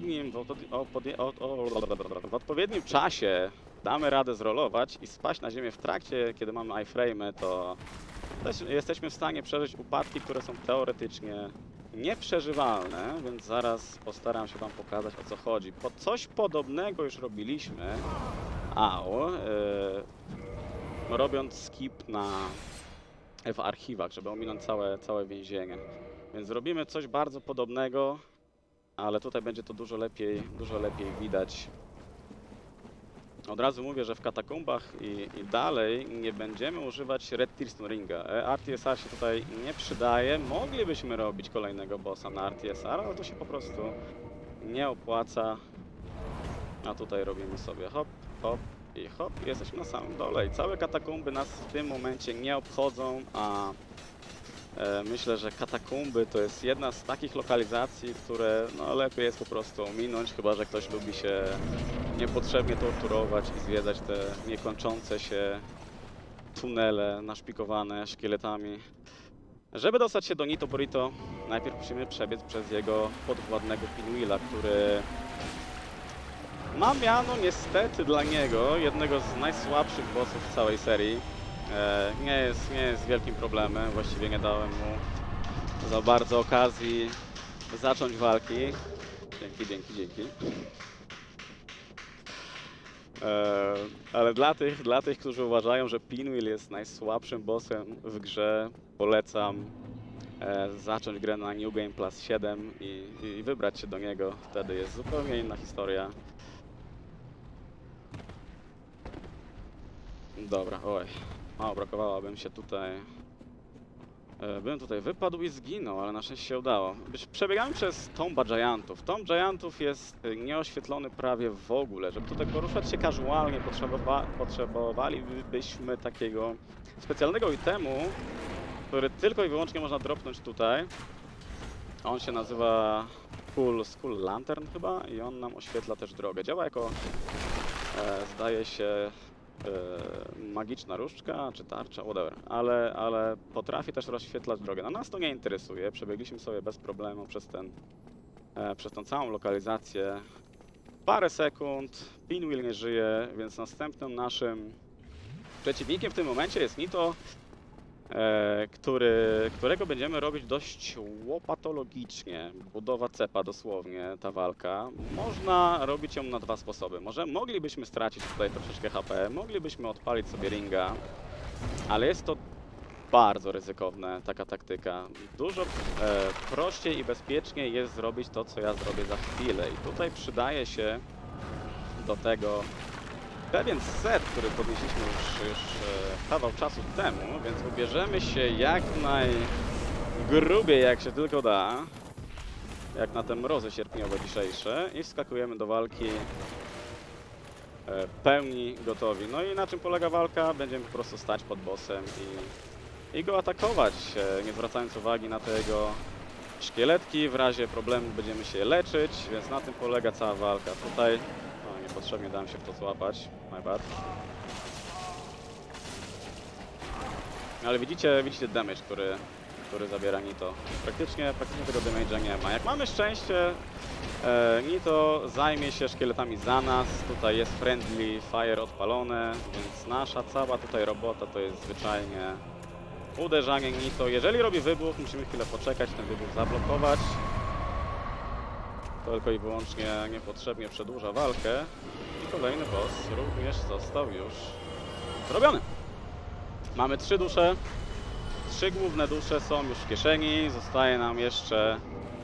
w odpowiednim czasie damy radę zrolować i spaść na ziemię w trakcie, kiedy mamy iframe'y, to jesteśmy w stanie przeżyć upadki, które są teoretycznie nieprzeżywalne, więc zaraz postaram się wam pokazać, o co chodzi. Coś podobnego już robiliśmy, robiąc skip w archiwach, żeby ominąć całe więzienie. Więc zrobimy coś bardzo podobnego, ale tutaj będzie to dużo lepiej widać. Od razu mówię, że w katakumbach i dalej nie będziemy używać Red Tearstone Ringa. RTSR się tutaj nie przydaje. Moglibyśmy robić kolejnego bossa na RTSR, ale to się po prostu nie opłaca. A tutaj robimy sobie hop, hop i hop. I jesteśmy na samym dole. I całe katakumby nas w tym momencie nie obchodzą, a myślę, że katakumby to jest jedna z takich lokalizacji, które no, lepiej jest po prostu ominąć, chyba że ktoś lubi się niepotrzebnie torturować i zwiedzać te niekończące się tunele naszpikowane szkieletami. Żeby dostać się do Nito Burrito, najpierw musimy przebiec przez jego podwładnego Pinwheela, który ma miano niestety dla niego jednego z najsłabszych bossów w całej serii. Nie jest wielkim problemem, właściwie nie dałem mu za bardzo okazji zacząć walki. Dzięki. Ale dla tych, którzy uważają, że Pinwheel jest najsłabszym bossem w grze, polecam zacząć grę na New Game Plus 7 i wybrać się do niego. Wtedy jest zupełnie inna historia. Dobra, oj. Mało brakowało, bym tutaj wypadł i zginął, ale na szczęście się udało. Przebiegamy przez Tomba Giantów. Tomb Giantów jest nieoświetlony prawie w ogóle. Żeby tutaj poruszać się casualnie, potrzebowalibyśmy takiego specjalnego itemu, który tylko i wyłącznie można dropnąć tutaj. On się nazywa Skull Lantern chyba i on nam oświetla też drogę. Działa jako, zdaje się, magiczna różdżka czy tarcza, whatever, ale potrafi też rozświetlać drogę. No nas to nie interesuje, przebiegliśmy sobie bez problemu przez tą całą lokalizację. Parę sekund, Pinwheel nie żyje, więc następnym naszym przeciwnikiem w tym momencie jest Nito, którego będziemy robić dość łopatologicznie. Budowa cepa dosłownie, ta walka. Można robić ją na dwa sposoby. Moglibyśmy stracić tutaj troszeczkę HP, moglibyśmy odpalić sobie ringa, ale jest to bardzo ryzykowne, taka taktyka. Dużo prościej i bezpieczniej jest zrobić to, co ja zrobię za chwilę. I tutaj przydaje się do tego pewien set, który podnieśliśmy już kawał czasu temu, więc ubierzemy się jak najgrubiej, jak się tylko da, jak na te mrozy sierpniowe dzisiejsze i wskakujemy do walki pełni gotowi. No i na czym polega walka? Będziemy po prostu stać pod bossem i go atakować, nie zwracając uwagi na te jego szkieletki. W razie problemu będziemy się leczyć, więc na tym polega cała walka. Tutaj niepotrzebnie dałem się w to złapać, my bad. Ale widzicie damage, który zabiera Nito. Praktycznie tego damage'a nie ma. Jak mamy szczęście, Nito zajmie się szkieletami za nas. Tutaj jest friendly fire odpalone, więc nasza cała tutaj robota to jest zwyczajnie uderzanie Nito. Jeżeli robi wybuch, musimy chwilę poczekać, ten wybuch zablokować. Tylko i wyłącznie niepotrzebnie przedłuża walkę. I kolejny boss również został już zrobiony. Mamy 3 dusze. 3 główne dusze są już w kieszeni. Zostaje nam jeszcze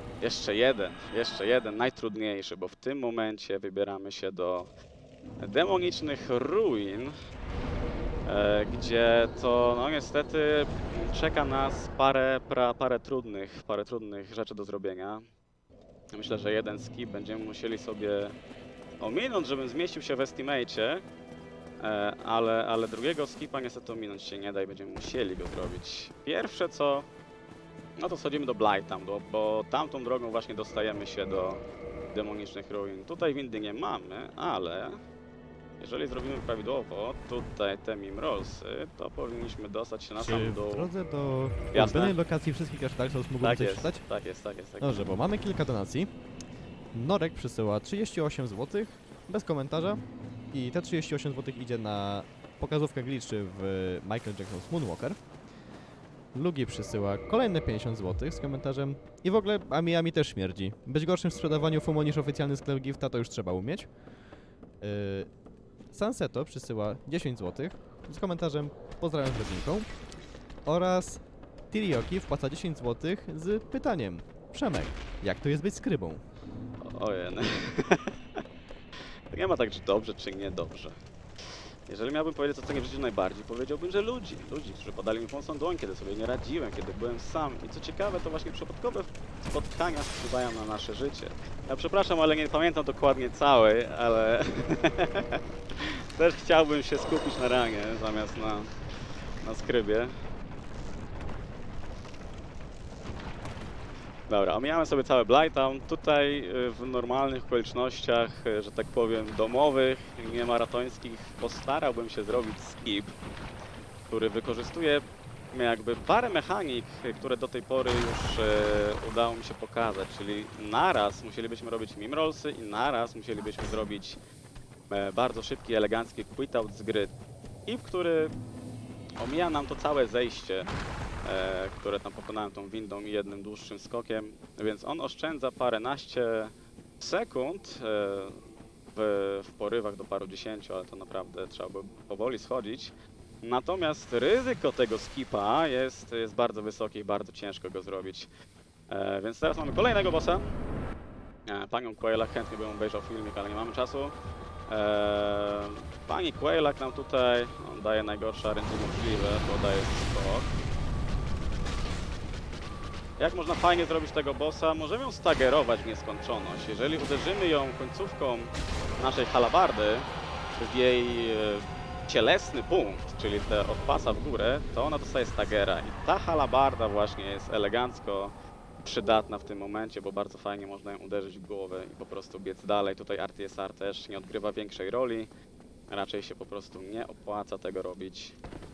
jeden, najtrudniejszy, bo w tym momencie wybieramy się do demonicznych ruin, gdzie to no niestety czeka nas parę trudnych rzeczy do zrobienia. Myślę, że jeden skip będziemy musieli sobie ominąć, żebym zmieścił się w estimacie, ale drugiego skipa niestety ominąć się nie da i będziemy musieli go zrobić. Pierwsze co, no to schodzimy do Blightam, bo tamtą drogą właśnie dostajemy się do demonicznych ruin. Tutaj windy nie mamy, ale jeżeli zrobimy prawidłowo tutaj te Mimrollsy, to powinniśmy dostać się na sam dół. W drodze do ulubionej lokacji wszystkich aż Dark Souls mógłbym coś przeczytać? Tak jest. Dobrze, bo mamy kilka donacji. Norek przysyła 38 zł bez komentarza i te 38 zł idzie na pokazówkę glitchy w Michael Jackson's Moonwalker. Lugi przysyła kolejne 50 zł z komentarzem i w ogóle Ami też śmierdzi. Być gorszym w sprzedawaniu FUMO niż oficjalny sklep Gifta to już trzeba umieć. Sunseto przysyła 10 zł z komentarzem pozdrawiam z rodzinką oraz Tirioki wpłaca 10 zł z pytaniem: Przemek, jak to jest być skrybą? Ojej. nie ma tak, że dobrze czy niedobrze. Jeżeli miałbym powiedzieć, co cenię w życiu najbardziej, powiedziałbym, że ludzi, którzy podali mi pomocną dłoń, kiedy sobie nie radziłem, kiedy byłem sam. I co ciekawe, to właśnie przypadkowe spotkania wpływają na nasze życie. Ja przepraszam, ale nie pamiętam dokładnie całej, ale też chciałbym się skupić na ranie zamiast na skrybie. Dobra, omijamy sobie całe Blighttown. Tutaj w normalnych okolicznościach, że tak powiem, domowych, nie maratońskich, postarałbym się zrobić skip, który wykorzystuje jakby parę mechanik, które do tej pory już udało mi się pokazać, czyli naraz musielibyśmy robić mimrollsy i naraz musielibyśmy zrobić bardzo szybki, elegancki quit-out z gry. Skip, który omija nam to całe zejście, które tam pokonałem tą windą i jednym dłuższym skokiem, więc on oszczędza paręnaście sekund w porywach do paru dziesięciu, ale to naprawdę trzeba by powoli schodzić. Natomiast ryzyko tego skipa jest bardzo wysokie i bardzo ciężko go zrobić. Więc teraz mamy kolejnego bossa. Panią Quailak, chętnie bym obejrzał filmik, ale nie mamy czasu. Pani Quailak nam tutaj daje najgorsze RNG możliwe, bo daje skok. Jak można fajnie zrobić tego bossa? Możemy ją stagerować w nieskończoność. Jeżeli uderzymy ją końcówką naszej halabardy w jej cielesny punkt, czyli od pasa w górę, to ona dostaje stagera. I ta halabarda właśnie jest elegancko przydatna w tym momencie, bo bardzo fajnie można ją uderzyć w głowę i po prostu biec dalej. Tutaj RTSR też nie odgrywa większej roli. Raczej się po prostu nie opłaca tego robić.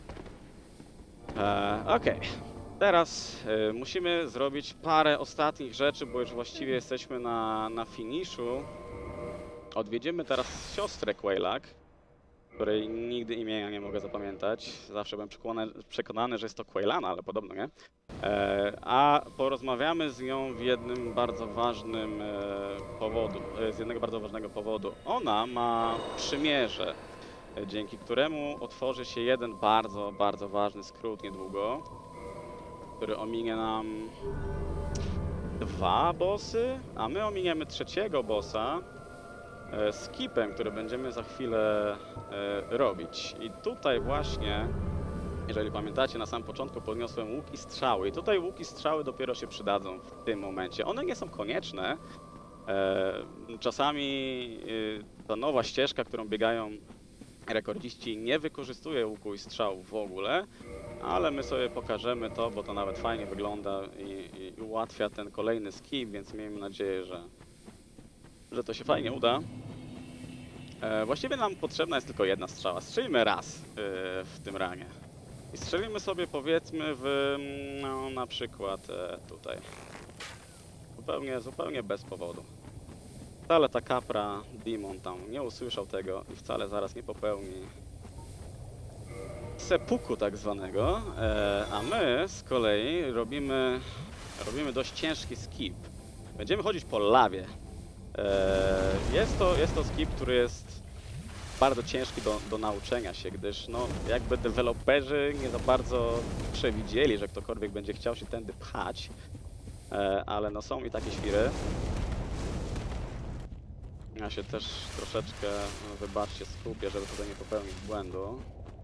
Okej. Teraz musimy zrobić parę ostatnich rzeczy, bo już właściwie jesteśmy na finiszu. Odwiedzimy teraz siostrę Quailak, której nigdy imienia nie mogę zapamiętać. Zawsze byłem przekonany, że jest to Quailana, ale podobno nie. A porozmawiamy z nią z jednego bardzo ważnego powodu. Ona ma przymierze, dzięki któremu otworzy się jeden bardzo, bardzo ważny skrót niedługo, który ominie nam 2 bossy, a my ominiemy 3. bossa skipem, który będziemy za chwilę robić. I tutaj właśnie, jeżeli pamiętacie, na samym początku podniosłem łuk i strzały. I tutaj łuk i strzały dopiero się przydadzą w tym momencie. One nie są konieczne. Czasami ta nowa ścieżka, którą biegają rekordziści, nie wykorzystuje łuku i strzału w ogóle, ale my sobie pokażemy to, bo to nawet fajnie wygląda i ułatwia ten kolejny skip, więc miejmy nadzieję, że to się fajnie uda. Właściwie nam potrzebna jest tylko jedna strzała. Strzelimy raz w tym ranie. I strzelimy sobie, powiedzmy, no, na przykład tutaj. Zupełnie bez powodu. Wcale ta kapra, demon tam nie usłyszał tego i wcale zaraz nie popełni seppuku tak zwanego, a my z kolei robimy dość ciężki skip. Będziemy chodzić po lawie. Jest to skip, który jest bardzo ciężki do nauczenia się, gdyż no, jakby deweloperzy nie za bardzo przewidzieli, że ktokolwiek będzie chciał się tędy pchać, ale no są i takie świry. Ja się też troszeczkę, wybaczcie, skupię, żeby tutaj nie popełnić błędu.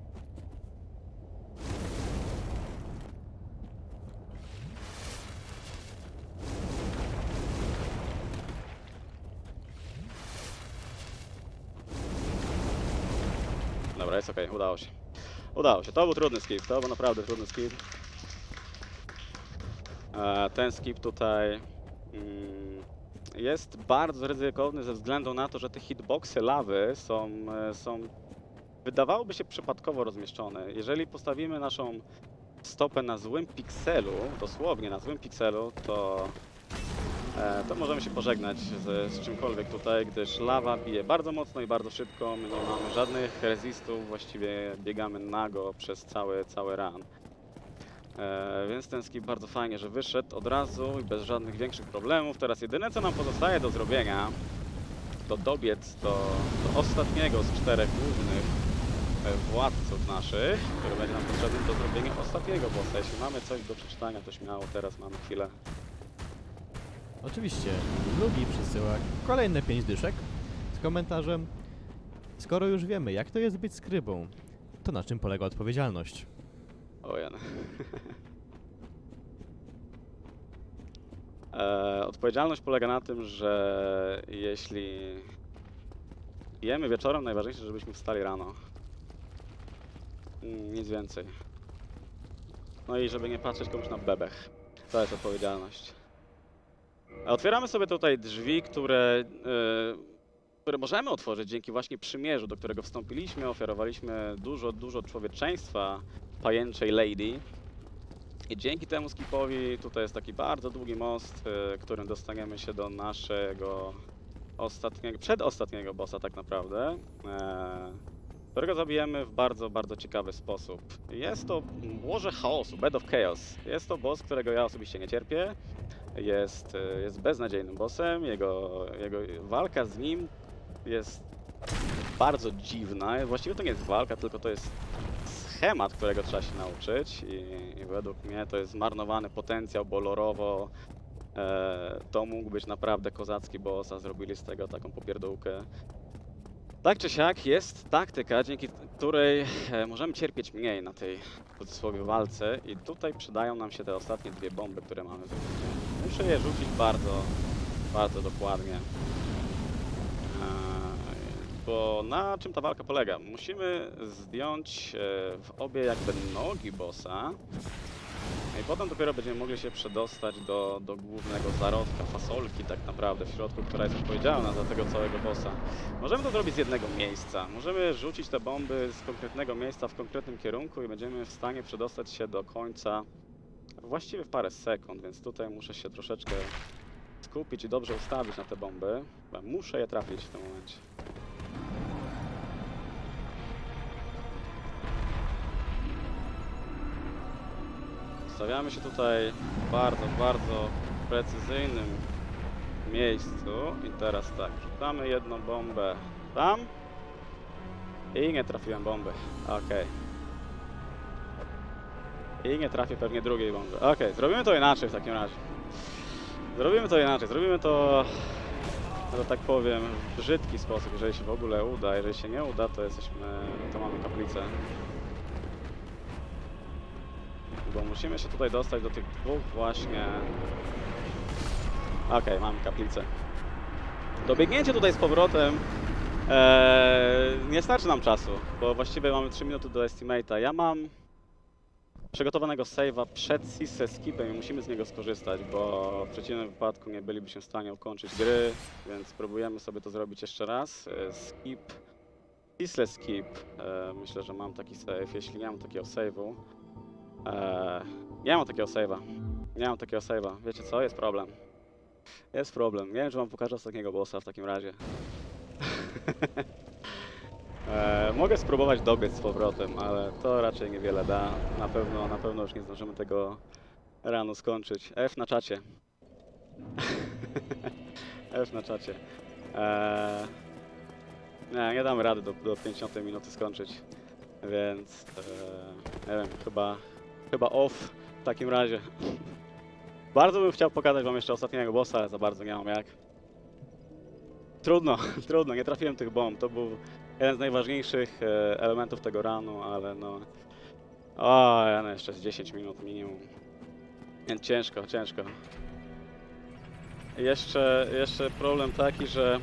Dobra, jest okej, udało się. Udało się, to był trudny skip, to był naprawdę trudny skip. Ten skip tutaj jest bardzo ryzykowny ze względu na to, że te hitboxy lawy są wydawałoby się przypadkowo rozmieszczone. Jeżeli postawimy naszą stopę na złym pikselu, dosłownie na złym pikselu, to możemy się pożegnać z czymkolwiek tutaj, gdyż lawa bije bardzo mocno i bardzo szybko. My nie mamy żadnych resistów, właściwie biegamy nago przez cały run. Więc ten skip bardzo fajnie, że wyszedł od razu i bez żadnych większych problemów. Teraz jedyne, co nam pozostaje do zrobienia, to dobiec do ostatniego z 4 głównych władców naszych, który będzie nam potrzebny do zrobienia ostatniego bossa. Jeśli mamy coś do przeczytania, to śmiało, teraz mamy chwilę. Oczywiście, Lubi przysyła kolejne 5 dyszek z komentarzem: Skoro już wiemy, jak to jest być skrybą, to na czym polega odpowiedzialność? O Jan. Odpowiedzialność polega na tym, że jeśli jemy wieczorem, najważniejsze, żebyśmy wstali rano. Nic więcej. No i żeby nie patrzeć komuś na bebech. To jest odpowiedzialność. Otwieramy sobie tutaj drzwi, które możemy otworzyć dzięki właśnie przymierzu, do którego wstąpiliśmy. Ofiarowaliśmy dużo człowieczeństwa pajęczej Lady. I dzięki temu skipowi tutaj jest taki bardzo długi most, którym dostaniemy się do naszego przedostatniego bossa tak naprawdę, którego zabijemy w bardzo ciekawy sposób. Jest to łoże chaosu, Bed of Chaos. Jest to boss, którego ja osobiście nie cierpię. Jest beznadziejnym bossem, jego walka z nim jest bardzo dziwna. Właściwie to nie jest walka, tylko to jest schemat, którego trzeba się nauczyć i według mnie to jest zmarnowany potencjał, bo lorowo to mógł być naprawdę kozacki boss, a zrobili z tego taką popierdółkę. Tak czy siak jest taktyka, dzięki której możemy cierpieć mniej na tej w cudzysłowie walce i tutaj przydają nam się te ostatnie dwie bomby, które mamy w ręku. Muszę je rzucić bardzo dokładnie. Bo na czym ta walka polega? Musimy zdjąć w obie jakby nogi bossa i potem dopiero będziemy mogli się przedostać do głównego zarodka, fasolki tak naprawdę w środku, która jest odpowiedzialna za tego całego bossa. Możemy to zrobić z jednego miejsca. Możemy rzucić te bomby z konkretnego miejsca w konkretnym kierunku i będziemy w stanie przedostać się do końca właściwie w parę sekund, więc tutaj muszę się troszeczkę skupić i dobrze ustawić na te bomby. Muszę je trafić w tym momencie. Stawiamy się tutaj w bardzo precyzyjnym miejscu i teraz tak, rzucamy jedną bombę tam i nie trafiłem bomby. Okej. I nie trafię pewnie drugiej bomby. Okej, zrobimy to inaczej w takim razie. Zrobimy to inaczej, zrobimy to, że tak powiem, w brzydki sposób, jeżeli się w ogóle uda. Jeżeli się nie uda, to to mamy kaplicę. Bo musimy się tutaj dostać do tych dwóch właśnie... Okej, mamy kaplicę. Dobiegnięcie tutaj z powrotem nie starczy nam czasu, bo właściwie mamy 3 minuty do estimate'a. Ja mam przygotowanego save'a przed Ceaseless Skipem i musimy z niego skorzystać, bo w przeciwnym wypadku nie bylibyśmy w stanie ukończyć gry, więc spróbujemy sobie to zrobić jeszcze raz. Skip, Ceaseless Skip. Myślę, że mam taki save, jeśli nie mam takiego save'u. Nie mam takiego save'a. Nie mam takiego save'a. Wiecie co? Jest problem. Jest problem. Nie wiem, czy wam pokażę ostatniego bossa w takim razie. Mogę spróbować dobiec z powrotem, ale to raczej niewiele da. Na pewno już nie zdążymy tego rano skończyć. F na czacie. F na czacie. Nie damy rady do 50 minuty skończyć. Więc nie wiem, chyba off w takim razie. Bardzo bym chciał pokazać wam jeszcze ostatniego bossa, ale za bardzo nie mam jak. Trudno, nie trafiłem tych bomb. To był jeden z najważniejszych elementów tego runu, ale no... O, ja jeszcze z 10 minut minimum. Więc ciężko. Jeszcze problem taki, że...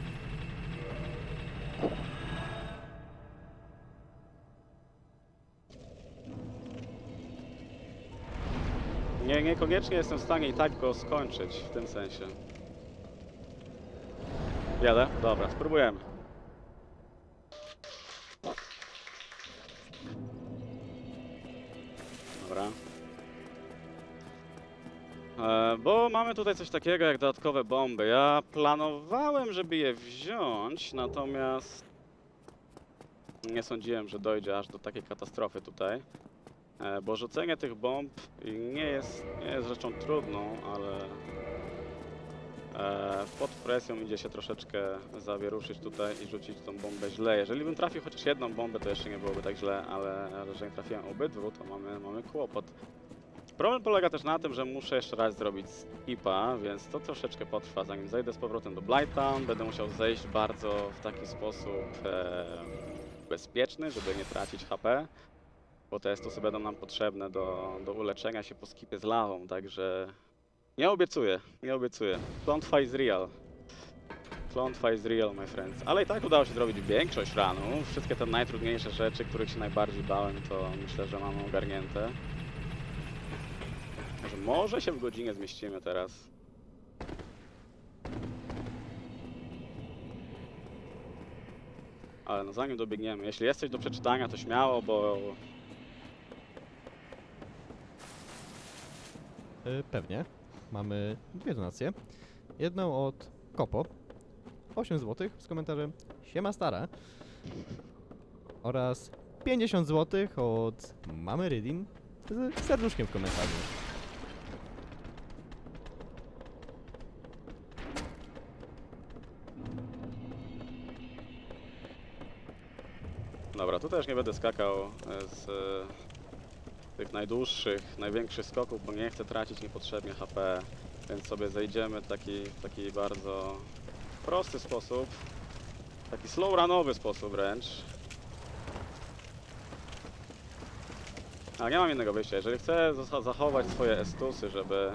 Niekoniecznie jestem w stanie i tak go skończyć w tym sensie. Jadę? Dobra, spróbujemy. Dobra. Bo mamy tutaj coś takiego jak dodatkowe bomby. Ja planowałem, żeby je wziąć, natomiast nie sądziłem, że dojdzie aż do takiej katastrofy tutaj. Bo rzucenie tych bomb nie jest rzeczą trudną, ale pod presją idzie się troszeczkę zawieruszyć tutaj i rzucić tą bombę źle. Jeżeli bym trafił chociaż jedną bombę, to jeszcze nie byłoby tak źle, ale że nie trafiłem obydwu, to mamy kłopot. Problem polega też na tym, że muszę jeszcze raz zrobić skipa, więc to troszeczkę potrwa, zanim zejdę z powrotem do Blighttown. Będę musiał zejść bardzo w taki sposób bezpieczny, żeby nie tracić HP, bo te estusy będą nam potrzebne do uleczenia się po skipie z lawą, także nie obiecuję, nie obiecuję. Klątwa is real. Klątwa is real, my friends. Ale i tak udało się zrobić większość ranów. Wszystkie te najtrudniejsze rzeczy, których się najbardziej bałem, to myślę, że mamy ogarnięte. Może się w godzinie zmieścimy teraz. Ale no zanim dobiegniemy, jeśli jest coś do przeczytania, to śmiało, bo... Pewnie. Mamy dwie donacje. Jedną od Kopo. 8 zł z komentarzem Siema stara. Oraz 50 zł od Mamy Rydin z serduszkiem w komentarzu. Dobra, tu też nie będę skakał z tych najdłuższych, największych skoków, bo nie chcę tracić niepotrzebnie HP, więc sobie zejdziemy w taki bardzo prosty sposób, taki slow runowy sposób wręcz. Ale nie mam innego wyjścia, jeżeli chcę zachować swoje estusy, żeby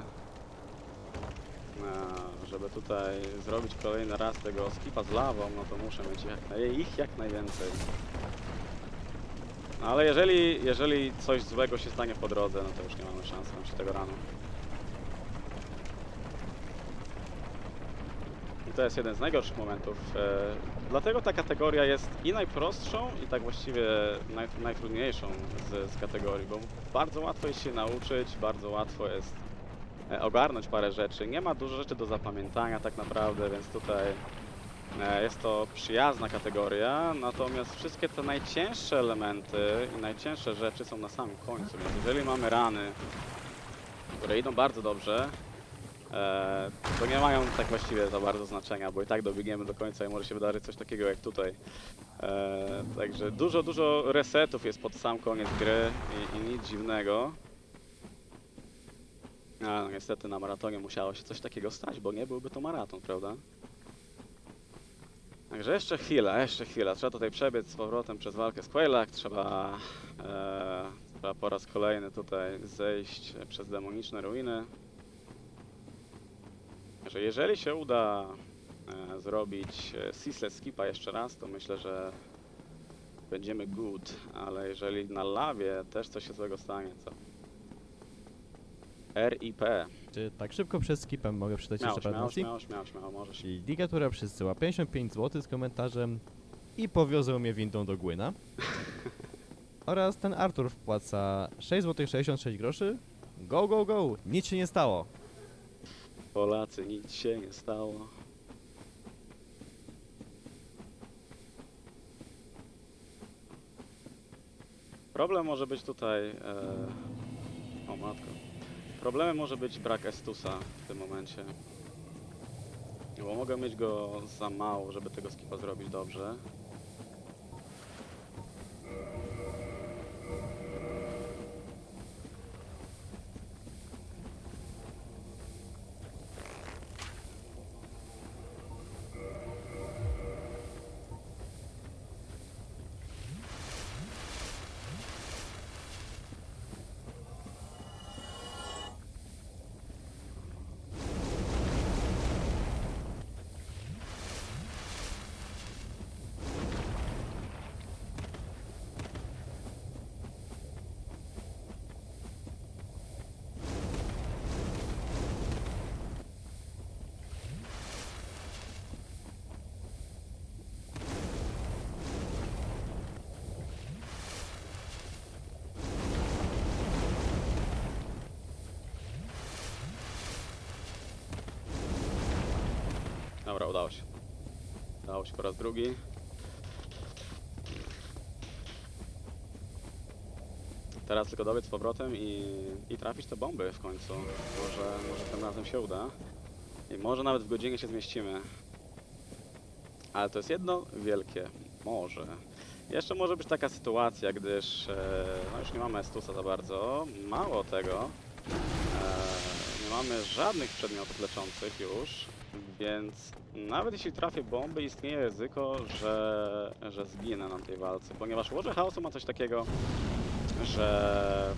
tutaj zrobić kolejny raz tego skipa z lawą, no to muszę mieć ich jak najwięcej. No ale jeżeli coś złego się stanie po drodze, no to już nie mamy szans nam się tego rano. I to jest jeden z najgorszych momentów. Dlatego ta kategoria jest i najprostszą, i tak właściwie najtrudniejszą z kategorii, bo bardzo łatwo jest się nauczyć, bardzo łatwo jest ogarnąć parę rzeczy. Nie ma dużo rzeczy do zapamiętania tak naprawdę, więc tutaj jest to przyjazna kategoria, natomiast wszystkie te najcięższe elementy i najcięższe rzeczy są na samym końcu, więc jeżeli mamy rany, które idą bardzo dobrze, to nie mają tak właściwie za bardzo znaczenia, bo i tak dobiegniemy do końca i może się wydarzyć coś takiego jak tutaj. Także dużo resetów jest pod sam koniec gry i nic dziwnego. Ale no niestety na maratonie musiało się coś takiego stać, bo nie byłby to maraton, prawda? Także jeszcze chwila. Trzeba tutaj przebiec z powrotem przez walkę z Quailak, trzeba po raz kolejny tutaj zejść przez demoniczne ruiny. Że jeżeli się uda zrobić ceaseless skipa jeszcze raz, to myślę, że będziemy good, ale jeżeli na lawie też coś się złego stanie, co? RIP. Czy tak szybko przed skipem mogę przeczytać jeszcze parę donacji? Śmiało, możesz. Liga, która przesyła 55 zł z komentarzem i powiozą mnie windą do Gwyna. Oraz ten Artur wpłaca 6 zł 66 groszy. Go, go, go! Nic się nie stało. Polacy, nic się nie stało. Problem może być tutaj... O matko. Problemem może być brak estusa w tym momencie. Bo mogę mieć go za mało, żeby tego skipa zrobić dobrze. Dobra, udało się. Udało się po raz drugi. Teraz tylko dobiec z powrotem i trafić te bomby w końcu. Może tym razem się uda. I może nawet w godzinie się zmieścimy. Ale to jest jedno wielkie może. Jeszcze może być taka sytuacja, gdyż no już nie mamy estusa za bardzo. Mało tego. Nie mamy żadnych przedmiotów leczących już, więc nawet jeśli trafię bomby, istnieje ryzyko, że zginę na tej walce, ponieważ łoże chaosu ma coś takiego, że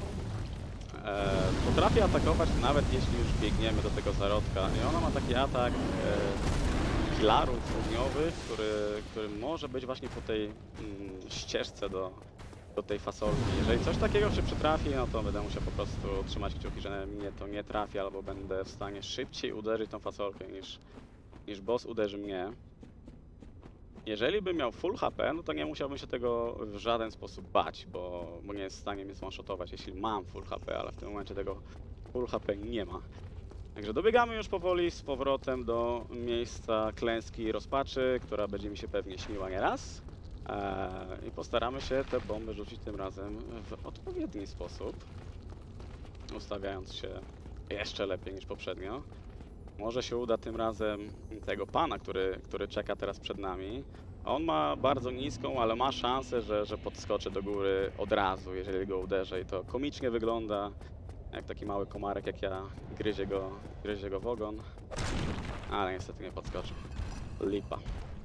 potrafi atakować nawet jeśli już biegniemy do tego zarodka i ona ma taki atak filarów ogniowych, który może być właśnie po tej ścieżce do tej fasolki. Jeżeli coś takiego się przytrafi, no to będę musiał po prostu trzymać kciuki, że mnie to nie trafi, albo będę w stanie szybciej uderzyć tą fasolkę niż boss uderzy mnie. Jeżeli bym miał full HP, no to nie musiałbym się tego w żaden sposób bać, bo nie jest w stanie mnie zone-shotować, jeśli mam full HP, ale w tym momencie tego full HP nie ma. Także dobiegamy już powoli z powrotem do miejsca klęski i rozpaczy, która będzie mi się pewnie śniła nieraz. I postaramy się te bomby rzucić tym razem w odpowiedni sposób, ustawiając się jeszcze lepiej niż poprzednio. Może się uda tym razem tego pana, który czeka teraz przed nami. On ma bardzo niską, ale ma szansę, że podskoczy do góry od razu, jeżeli go uderzę. I to komicznie wygląda, jak taki mały komarek, jak ja gryzie go w ogon. Ale niestety nie podskoczył. Lipa.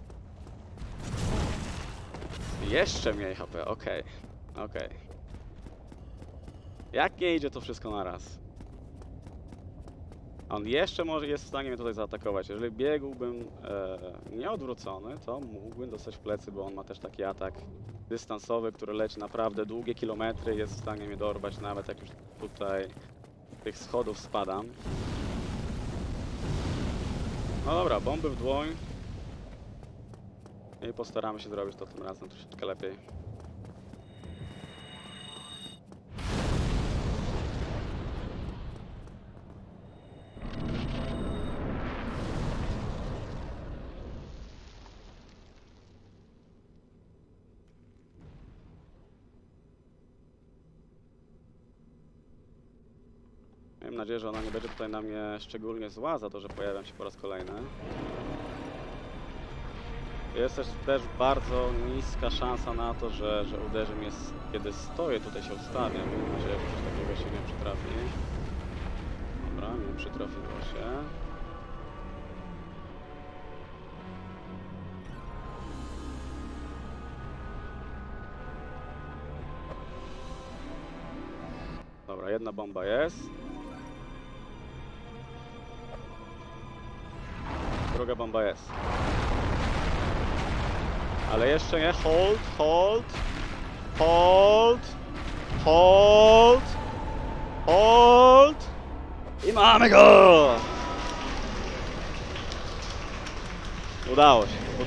Jeszcze mniej HP, okej. Jak nie idzie to wszystko na raz? On jeszcze może jest w stanie mnie tutaj zaatakować. Jeżeli biegłbym nieodwrócony, to mógłbym dostać w plecy, bo on ma też taki atak dystansowy, który leci naprawdę długie kilometry. Jest w stanie mnie dorwać, nawet jak już tutaj tych schodów spadam. No dobra, bomby w dłoń. I postaramy się zrobić to tym razem troszeczkę lepiej. Mam nadzieję, że ona nie będzie tutaj na mnie szczególnie zła za to, że pojawiam się po raz kolejny. Jest też bardzo niska szansa na to, że uderzy mnie, kiedy stoję, tutaj się ustawię. Mam nadzieję, że coś takiego się nie przytrafi. Dobra, nie przytrafiło się. Dobra, jedna bomba jest. Druga bomba jest. Ale jeszcze nie. Hold. I mamy go! Udało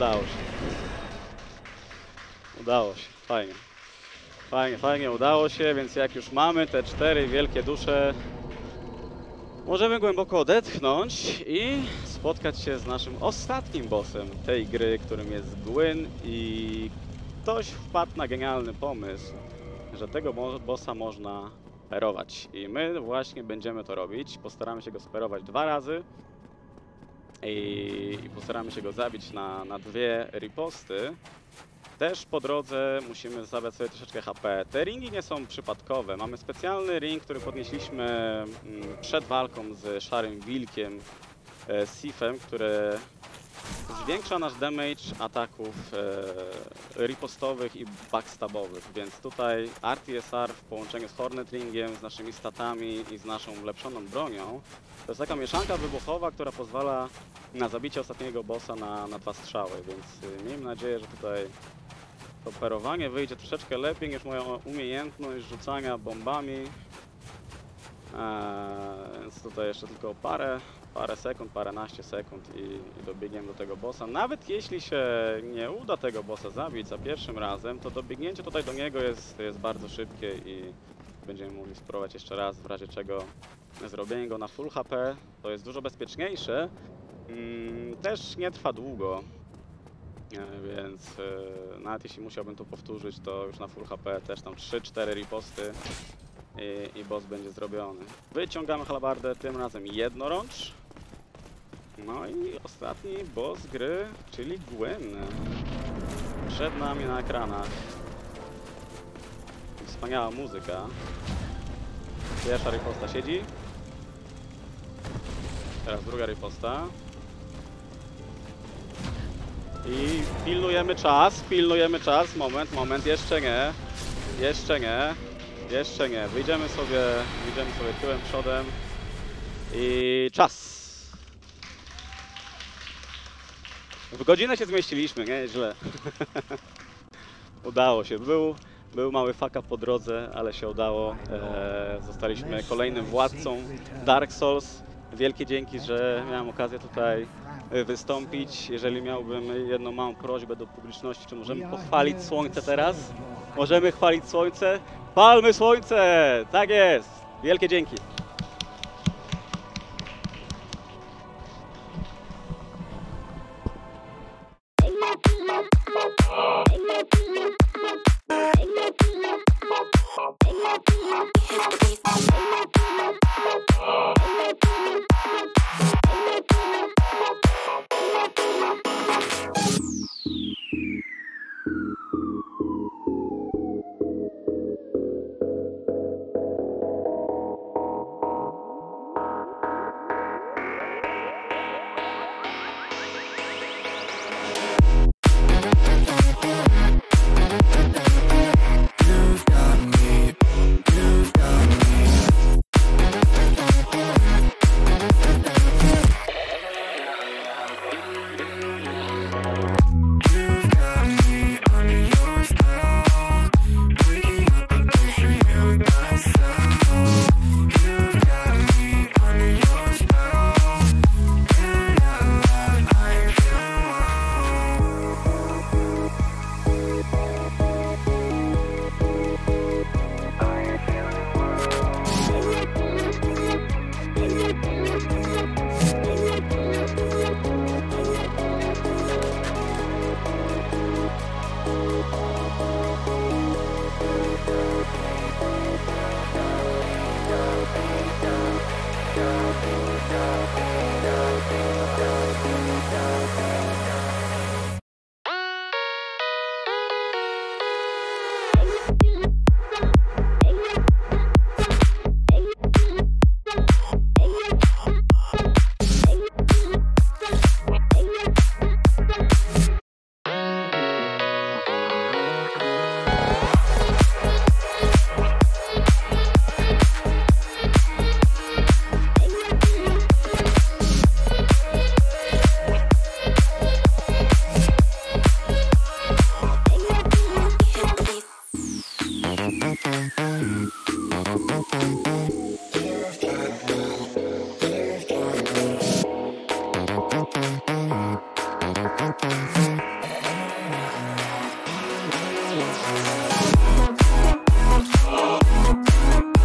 się. Fajnie, udało się, więc jak już mamy te 4 wielkie dusze, możemy głęboko odetchnąć i spotkać się z naszym ostatnim bossem tej gry, którym jest Gwyn, i ktoś wpadł na genialny pomysł, że tego bossa można sperować. I my właśnie będziemy to robić. Postaramy się go sperować 2 razy i postaramy się go zabić na 2 riposty. Też po drodze musimy zabrać sobie troszeczkę HP. Te ringi nie są przypadkowe. Mamy specjalny ring, który podnieśliśmy przed walką z Szarym Wilkiem, Sifem, który zwiększa nasz damage ataków ripostowych i backstabowych. Więc tutaj RTSR w połączeniu z Hornet Ringiem, z naszymi statami i z naszą ulepszoną bronią, to jest taka mieszanka wybuchowa, która pozwala na zabicie ostatniego bossa na 2 strzały. Więc miejmy nadzieję, że tutaj to perowanie wyjdzie troszeczkę lepiej niż moja umiejętność rzucania bombami. Więc tutaj jeszcze tylko parę sekund, paręnaście sekund i dobiegniemy do tego bossa. Nawet jeśli się nie uda tego bossa zabić za pierwszym razem, to dobiegnięcie tutaj do niego jest bardzo szybkie i będziemy mogli spróbować jeszcze raz, w razie czego zrobienie go na full HP to jest dużo bezpieczniejsze. Też nie trwa długo. Więc nawet jeśli musiałbym to powtórzyć, to już na full HP też tam 3-4 riposty i boss będzie zrobiony. Wyciągamy halabardę, tym razem jednorącz. No i ostatni boss gry, czyli Gwyn. Przed nami na ekranach. Wspaniała muzyka. Pierwsza riposta siedzi. Teraz druga riposta. I pilnujemy czas. Moment, jeszcze nie. Jeszcze nie. Wyjdziemy sobie tyłem, przodem. I czas. W godzinę się zmieściliśmy, nie? Źle. Udało się. Był mały fuck up po drodze, ale się udało. Zostaliśmy kolejnym władcą Dark Souls. Wielkie dzięki, że miałem okazję tutaj wystąpić. Jeżeli miałbym jedną małą prośbę do publiczności, czy możemy pochwalić słońce teraz? Możemy chwalić słońce? Chwalmy słońce! Tak jest! Wielkie dzięki!